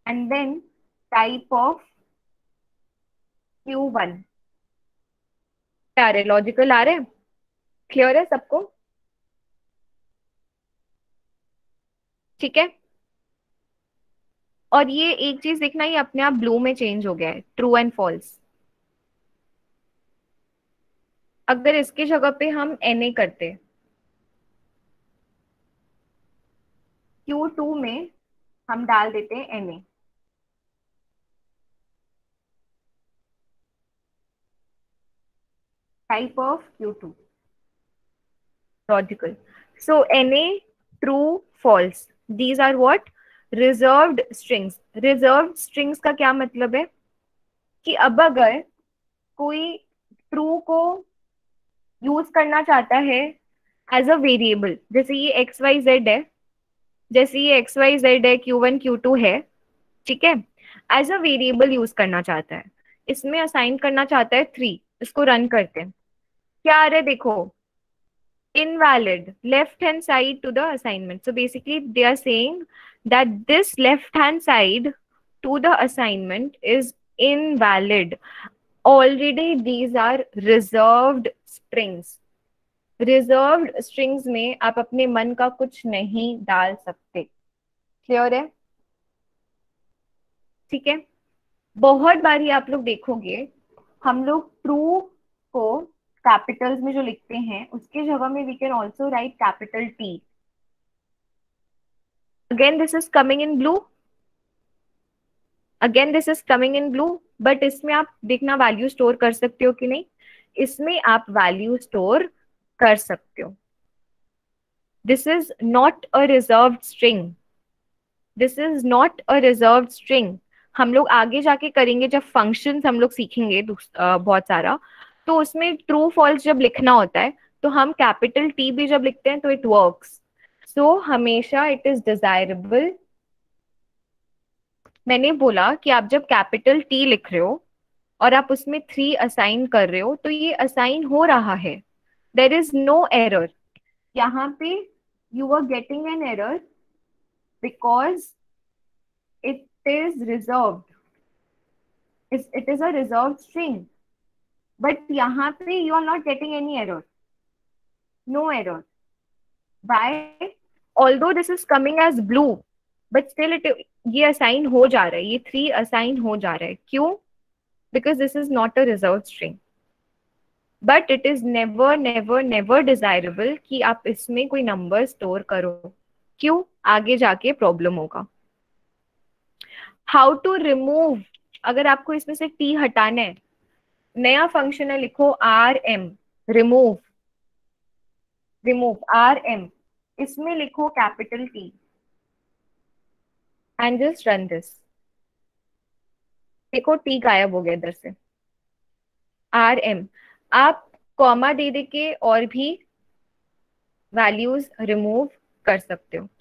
and then type of Q1. क्या आ रहे, लॉजिकल आ रहे, क्लियर है सबको? ठीक है। और ये एक चीज देखना, ये अपने आप ब्लू में चेंज हो गया है, ट्रू एंड फॉल्स। अगर इसकी जगह पे हम Na करते, Q2 में हम डाल देते हैं Na, type of Q2, logical. So Na, true, false, these are what, reserved strings. Reserved strings का क्या मतलब है कि अब अगर कोई ट्रू को यूज करना चाहता है एज अ वेरिएबल, जैसे ये एक्स वाई जेड है, जैसे ये एक्स वाई जेड है, Q1 Q2 है, ठीक है, एज अ वेरिएबल यूज करना चाहता है, इसमें असाइन करना चाहता है 3, इसको रन करते हैं, क्या आ रहा है देखो, invalid left hand side to the assignment. So basically they are saying that this left hand side to the assignment is invalid. Already these are reserved strings. Reserved strings में आप अपने मन का कुछ नहीं डाल सकते, क्लियर है? ठीक है। बहुत बारी आप लोग देखोगे, हम लोग ट्रू को कैपिटल्स में जो लिखते हैं उसके जगह में we can also write capital T. Again this is coming in blue, again this is coming in blue, but इसमें आप देखना वैल्यू स्टोर कर सकते हो कि नहीं, इसमें आप वैल्यू स्टोर कर सकते हो। This is not a reserved string, this is not a reserved string. हम लोग आगे जाके करेंगे जब फंक्शंस हम लोग सीखेंगे बहुत सारा, तो उसमें ट्रू फॉल्स जब लिखना होता है तो हम कैपिटल टी भी जब लिखते हैं तो इट वर्क्स। सो हमेशा इट इज डिजायरेबल। मैंने बोला कि आप जब कैपिटल टी लिख रहे हो और आप उसमें 3 असाइन कर रहे हो तो ये असाइन हो रहा है, देर इज नो एरर। यहाँ पे you are getting an error because it is reserved, it is a reserved string, but यहाँ पे you are not getting any error, no error. Why? Although this is coming as blue, but still it, ये assign हो जा रहा है, ये 3 assign हो जा रहा है, क्यों? Because this is not a reserved string, but it is never never never desirable कि आप इसमें कोई नंबर स्टोर करो, क्यों? आगे जाके प्रॉब्लम होगा। हाउ टू रिमूव, अगर आपको इसमें से टी हटाना है, नया फंक्शन है, लिखो RM, रिमूव, रिमूव RM, इसमें लिखो capital T and just run this. देखो टी गायब हो गया इधर से, RM। आप कॉमा दे दे के और भी वैल्यूज रिमूव कर सकते हो,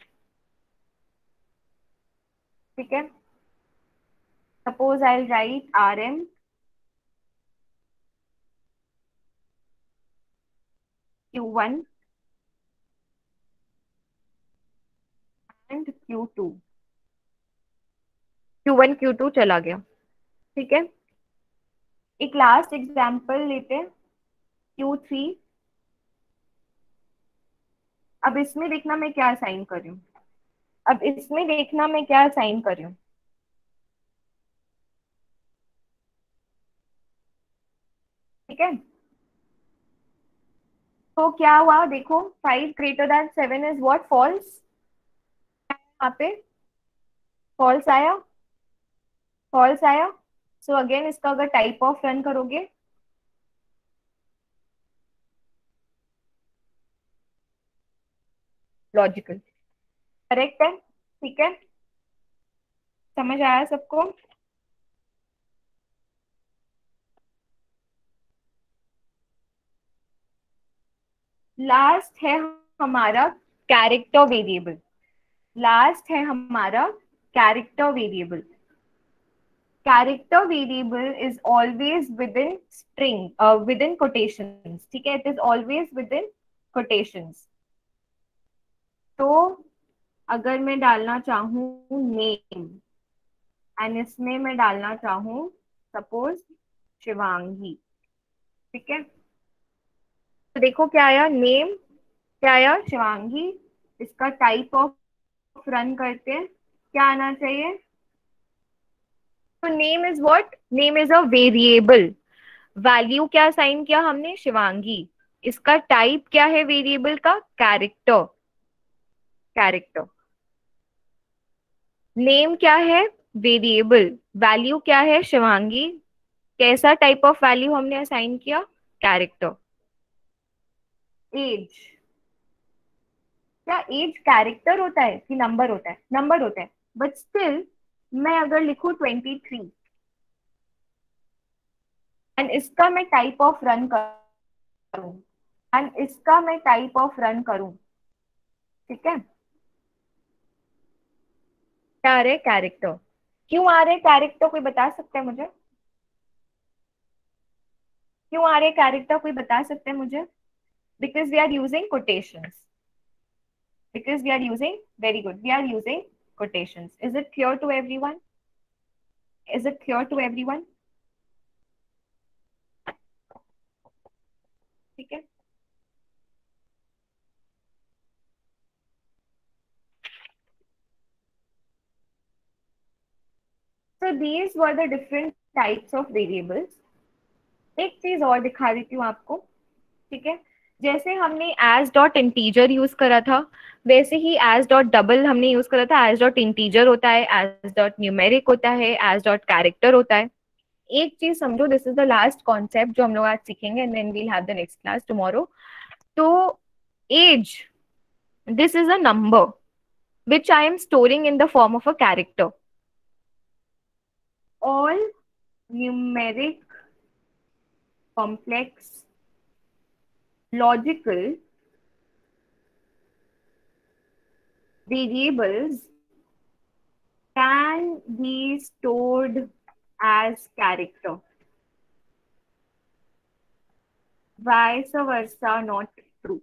ठीक है। Suppose I write RM Q1 and Q2, Q1 Q2 चला गया, ठीक है। एक लास्ट एग्जाम्पल लेते हैं, Q3। अब इसमें देखना मैं क्या असाइन कर रही हूँ, अब इसमें देखना मैं क्या असाइन कर रही हूँ, ठीक है। तो क्या हुआ देखो, 5 greater than 7 is what, false. यहाँ पे फॉल्स आया, फॉल्स आया। सो अगेन इसका अगर टाइप ऑफ रन करोगे, लॉजिकल, करेक्ट है, ठीक है। समझ आया सबको? लास्ट है हमारा कैरेक्टर वेरिएबल, लास्ट है हमारा character variable. Character variable is always within string, within quotations, ठीक है, it is always within quotations. तो अगर मैं डालना चाहूँ नेम, एंड इसमें मैं डालना चाहूँ सपोज शिवांगी, ठीक है। तो देखो क्या आया, नेम क्या आया, शिवांगी। इसका टाइप ऑफ रन करते हैं, क्या आना चाहिए। तो name is what, name is a variable. Value क्या साइन किया हमने, शिवांगी। इसका टाइप क्या है वेरिएबल का, कैरेक्टर, कैरेक्टर। नेम क्या है, वेरिएबल। वैल्यू क्या है, शिवांगी। कैसा टाइप ऑफ वैल्यू हमने असाइन किया, कैरेक्टर। एज, क्या एज कैरेक्टर होता है कि नंबर होता है, नंबर होता है। बट स्टिल मैं अगर लिखूं 23 एंड इसका मैं टाइप ऑफ रन करूं, एंड इसका मैं टाइप ऑफ रन करूं, ठीक है। क्या आ रहे कैरेक्टर, क्यों आ रहे कैरेक्टर, कोई बता सकते हैं मुझे, क्यों आ रहे कैरेक्टर, कोई बता सकते हैं मुझे। Because we are using quotations, because we are using, very good, we are using quotations. Is it clear to everyone, is it clear to everyone, ठीक है। So these were the different types of variables. एक चीज और दिखा देती हूँ आपको, ठीक है। जैसे हमने एज डॉट इंटीजर यूज करा था, वैसे ही एज डॉट डबल हमने यूज करा था। एज डॉट इंटीजर होता है, एज डॉट न्यूमेरिक होता है, एज डॉट कैरेक्टर होता है। एक चीज समझो, this is the last concept जो हम लोग आज सीखेंगे, and then we'll have the next class tomorrow. तो as, this is a number which I am storing in the form of a character. All numeric, complex, logical variables can be stored as character. Vice versa not true.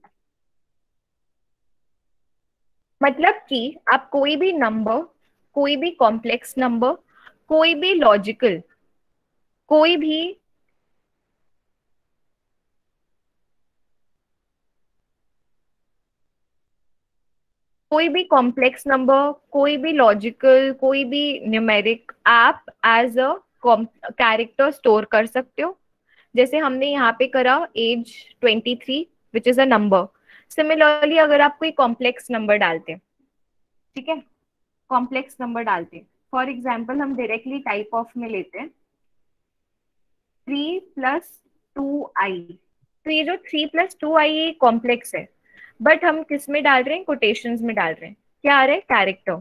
मतलब कि आप कोई भी number, कोई भी complex number, कोई भी logical, कोई भी कोई भी कॉम्प्लेक्स नंबर, कोई भी लॉजिकल, कोई भी न्यूमेरिक आप एज अ कैरेक्टर स्टोर कर सकते हो। जैसे हमने यहाँ पे करा age 23 which is a number. Similarly अगर आप कोई कॉम्प्लेक्स नंबर डालते, ठीक है, कॉम्प्लेक्स नंबर डालते, फॉर एग्जाम्पल हम डायरेक्टली टाइप ऑफ में लेते हैं 3 + 2i। तो ये जो 3 + 2i ये कॉम्प्लेक्स है, बट हम किस में डाल रहे हैं, कोटेशंस में डाल रहे हैं, क्या आ रहा है, कैरेक्टर,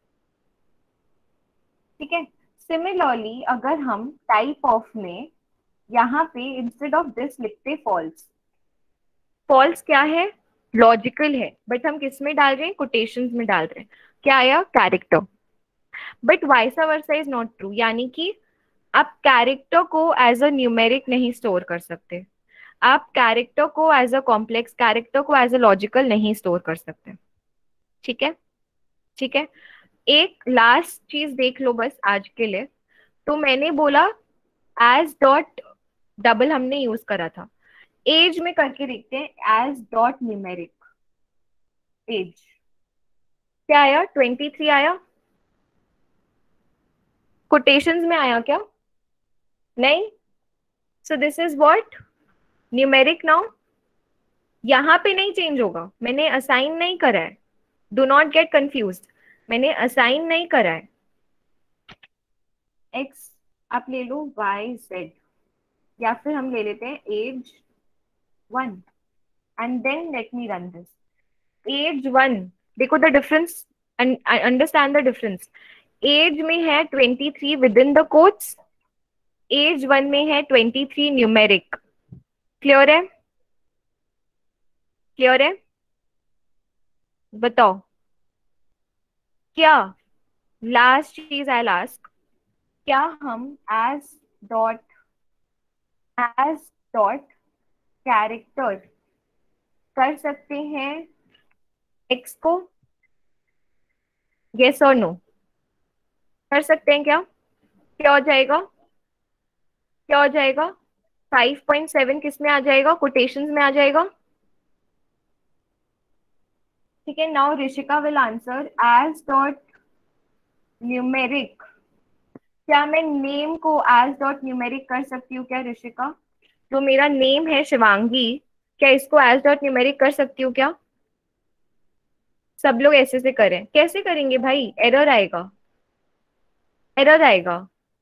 ठीक है। सिमिलरली अगर हम टाइप ऑफ में यहाँ पे इंस्टेड ऑफ दिस लिखते फॉल्स, फॉल्स क्या है, लॉजिकल है, बट हम किस में डाल रहे हैं, कोटेशंस में डाल रहे हैं, क्या आया, character. But vice versa is not true, यानी कि आप कैरेक्टर को एज अ न्यूमेरिक नहीं स्टोर कर सकते, आप कैरेक्टर को एज अ कॉम्प्लेक्स, कैरेक्टर को एज अ लॉजिकल नहीं स्टोर कर सकते, ठीक है, ठीक है। एक लास्ट चीज देख लो बस आज के लिए। तो मैंने बोला एज डॉट डबल हमने यूज करा था, एज में करके देखते हैं एज डॉट न्यूमेरिक एज, क्या आया, 23 आया, कोटेशंस में आया क्या, नहीं। So this is what, numeric now. यहाँ पे नहीं चेंज होगा, मैंने असाइन नहीं करा है, डू नॉट गेट कंफ्यूज, मैंने असाइन नहीं करा है। एक्स आप ले लो, वाई जेड, या फिर हम ले लेते हैं age 1 and then let me run this. Age 1, देखो the difference, understand the difference. Age में है 23 within the quotes, age 1 में है 23 न्यूमेरिक। क्लियर है, क्लियर है, बताओ क्या, लास्ट चीज आई लास्ट, क्या हम as dot, as dot character कर सकते हैं एक्स को, यस और नो, कर सकते हैं क्या, क्या हो जाएगा, क्या हो जाएगा, 5.7 किस में आ जाएगा, कोटेशंस में आ जाएगा। ठीक है, now Rishika will answer as dot numeric. क्या मैं नेम को एज डॉट न्यूमेरिक कर सकती हूँ क्या ऋषिका? जो मेरा नेम है शिवांगी, क्या इसको एज डॉट न्यूमेरिक कर सकती हूँ क्या? सब लोग ऐसे से करें, कैसे करेंगे भाई, एरर आएगा, एरर आएगा।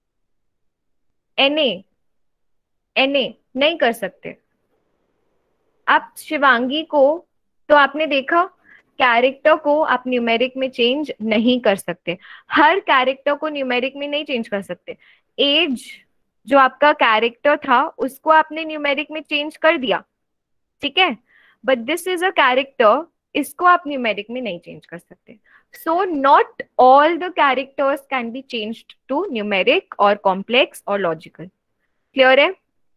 एनए, एनए नहीं कर सकते आप शिवांगी को। तो आपने देखा, कैरेक्टर को आप न्यूमेरिक में चेंज नहीं कर सकते, हर कैरेक्टर को न्यूमेरिक में नहीं चेंज कर सकते। एज जो आपका कैरेक्टर था उसको आपने न्यूमेरिक में चेंज कर दिया, ठीक है, but this is a character, इसको आप न्यूमेरिक में नहीं चेंज कर सकते। So not all the characters can be changed to numeric और कॉम्प्लेक्स और लॉजिकल। क्लियर है?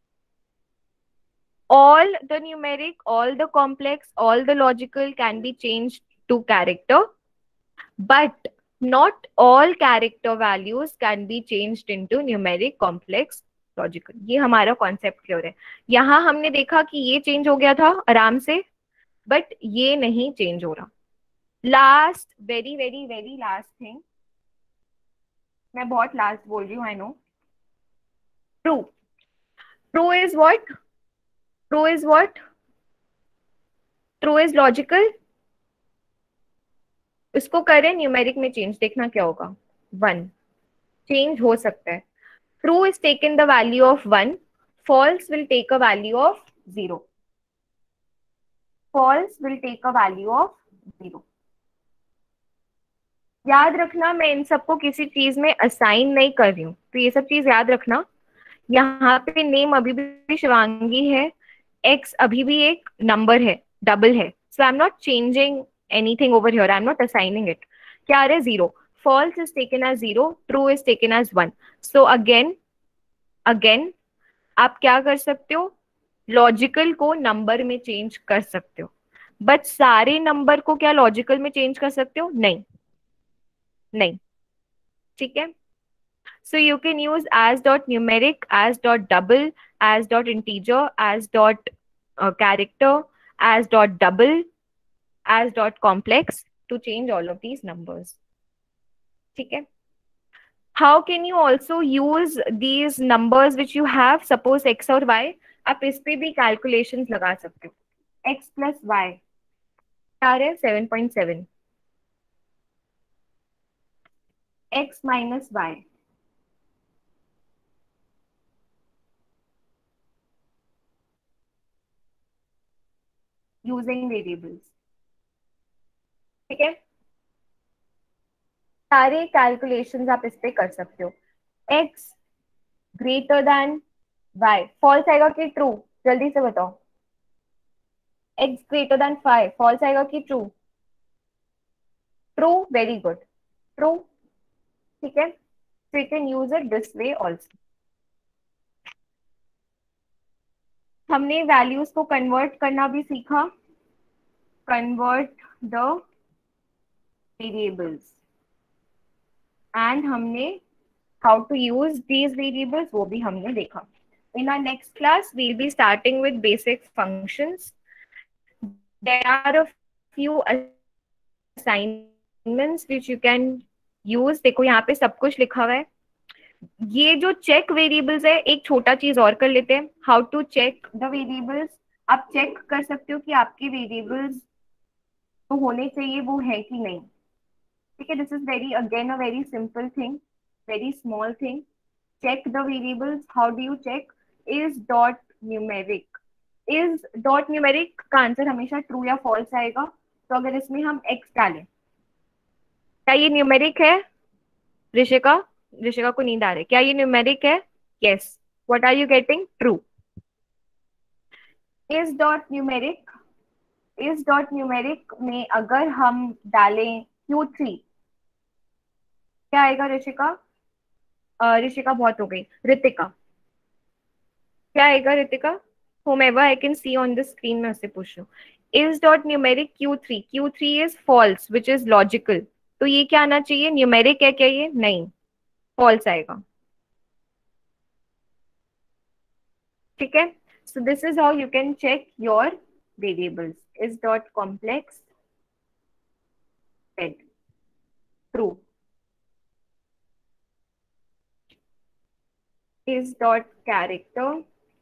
All the numeric, all the complex, all the logical can be changed to character, but not all character values can be changed into numeric, complex, logical. ये हमारा concept clear है। यहाँ हमने देखा कि ये चेंज हो गया था आराम से, बट ये नहीं चेंज हो रहा। Last, very very very last thing, मैं बहुत लास्ट बोल रही हूँ, I know. True, true is what, true is what, true is logical. इसको करें न्यूमेरिक में चेंज, देखना क्या होगा। 1 चेंज हो सकता है। True is taken the value of 1, false will take a value of 0, false will take a value of 0। याद रखना, मैं इन सबको किसी चीज में असाइन नहीं कर रही हूँ, तो ये सब चीज याद रखना। यहाँ पे नेम अभी भी शिवांगी है, एक्स अभी भी एक नंबर है, डबल है, so I am not changing anything over here, I am not assigning it. क्या आ रहा है, 0, false is taken as 0, true is taken as 1। So again, again आप क्या कर सकते हो, लॉजिकल को नंबर में चेंज कर सकते हो, बट सारे नंबर को क्या लॉजिकल में चेंज कर सकते हो? नहीं, नहीं। ठीक है, so you can use as dot numeric, as dot double, as dot integer, as dot character, as dot double, as dot complex to change all of these numbers. ठीक है, how can you also use these numbers which you have, suppose x और y, आप इस पे भी calculations लगा सकते हो। x plus y क्या है, 7.7, x minus y, using variables। ठीक है, सारे कैलकुलेशंस आप इस पे कर सकते हो। x greater than y, false आएगा कि ट्रू, जल्दी से बताओ। x ग्रेटर देन 5, फॉल्स आएगा कि true? True, very good, true. ठीक है, so you can use it this way also। हमने वैल्यूज को कन्वर्ट करना भी सीखा, कन्वर्ट द वेरिएबल्स, एंड हमने how to use these variables वो भी हमने देखा। In our next class, we'll be starting with basic functions. There are a few assignments which you can use। देखो यहाँ पे सब कुछ लिखा हुआ है। ये जो चेक वेरिएबल्स है, एक छोटा चीज और कर लेते हैं, how to check the variables. आप चेक कर सकते हो कि आपके वेरिएबल्स तो होने चाहिए वो है कि नहीं। ठीक है, this is very again a very simple thing, very small thing. Check the variables, how do you check? Is dot numeric, is dot numeric का आंसर हमेशा ट्रू या फॉल्स आएगा। तो अगर इसमें हम एक्स डालें, क्या ये न्यूमेरिक है? ऋषिका, ऋषिका को नींद आ रही है, क्या ये न्यूमेरिक है? Yes, what are you getting? True. Is dot numeric, is dot numeric में अगर हम डालें Q3, क्या आएगा ऋषिका? ऋषिका बहुत हो गई, ऋतिका क्या आएगा? Ritika, whomever I can see on the screen मैं उससे पूछ रही हूँ। is dot numeric Q3, Q3 is false which is logical, तो ये क्या आना चाहिए? न्यूमेरिक है क्या ये? नहीं, फॉल्स आएगा। ठीक है. So this is how you can check your variables. Is dot complex head true. Is dot character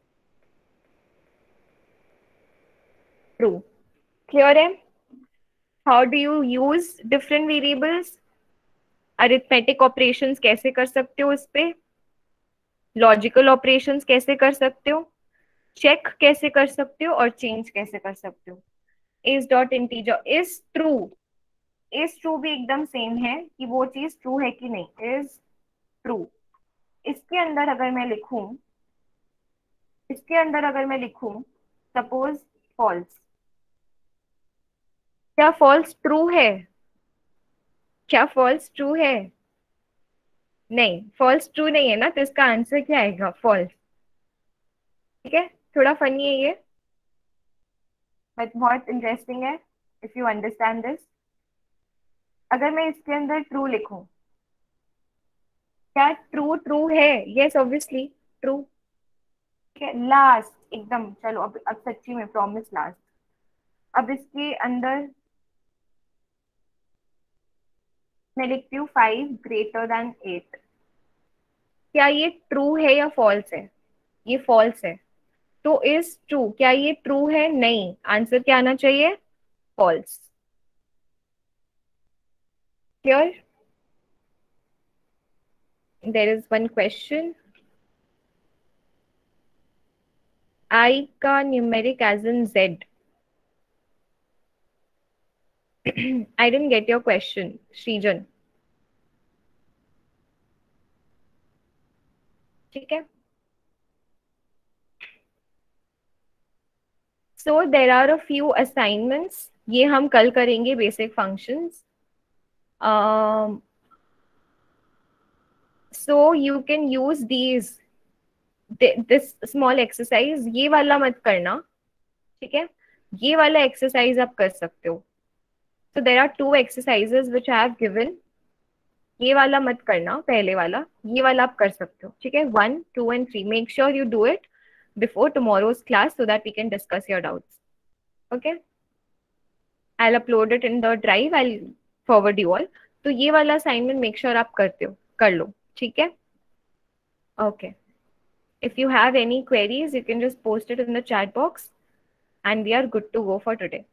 true. Clear है? How do you use different variables? Arithmetic operations कैसे कर सकते हो इस पे, लॉजिकल ऑपरेशंस कैसे कर सकते हो, चेक कैसे कर सकते हो और चेंज कैसे कर सकते हो. Is dot integer is true. Is true भी एकदम सेम है कि वो चीज ट्रू है कि नहीं. Is true. इसके अंदर अगर मैं लिखूं, सपोज फॉल्स. क्या फॉल्स ट्रू है? क्या फॉल्स ट्रू है? नहीं, फॉल्स ट्रू नहीं है ना, तो इसका आंसर क्या आएगा? फॉल्स. ठीक है, थोड़ा फनी है ये बट बहुत इंटरेस्टिंग है इफ यू अंडरस्टैंड दिस. अगर मैं इसके अंदर ट्रू लिखूं, क्या ट्रू ट्रू है? Yes obviously true. ठीक है, लास्ट एकदम, चलो अब सच्ची में प्रॉमिस लास्ट. अब इसके अंदर मैं लिखती हूँ 5 ग्रेटर देन 8. क्या ये ट्रू है या फॉल्स है? ये फॉल्स है. तो इज ट्रू, क्या ये ट्रू है? नहीं. आंसर क्या आना चाहिए? False. Clear? There is one question. I का numeric as in Z. I didn't get your question, Srijan. ठीक है. So there are a few assignments. ये हम कल करेंगे basic functions. So you can use this small exercise. ये वाला मत करना. ठीक है, ये वाला exercise आप कर सकते हो. So there are 2 exercises which I have given. ये वाला मत करना, पहले वाला. ये वाला आप कर सकते हो. ठीक है, 1, 2 and 3. Make sure you do it before tomorrow's class so that we can discuss your doubts. Okay, I'll upload it in the drive. I'll forward you all. तो ये वाला assignment make sure आप कर लो. ठीक है. Okay, if you have any queries you can just post it in the chat box and we are good to go for today.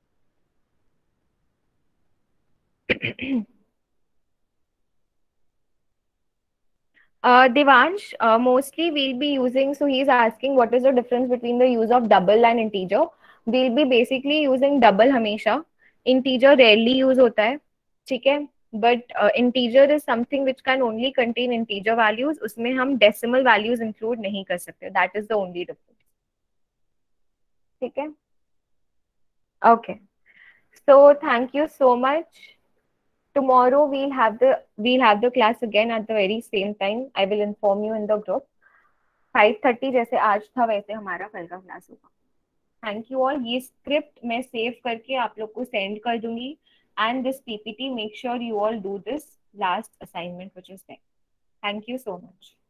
Devansh, mostly we'll be using, so he's asking what is the difference between the use of double and integer. We'll be basically using double हमेशा. Integer rarely use होता है. ठीक है, but integer is something which can only contain integer values. उसमें हम decimal values include नहीं कर सकते. That is the only difference. ठीक है. Okay. So thank you so much. Tomorrow we'll have the class again at the very same time. I will inform you in the group. 5:30 जैसे आज था वैसे हमारा कल का क्लास होगा. Thank you all. ये स्क्रिप्ट मैं सेव करके आप लोग को सेंड कर दूंगी and this PPT make sure you all do this last assignment which is there. Thank you so much.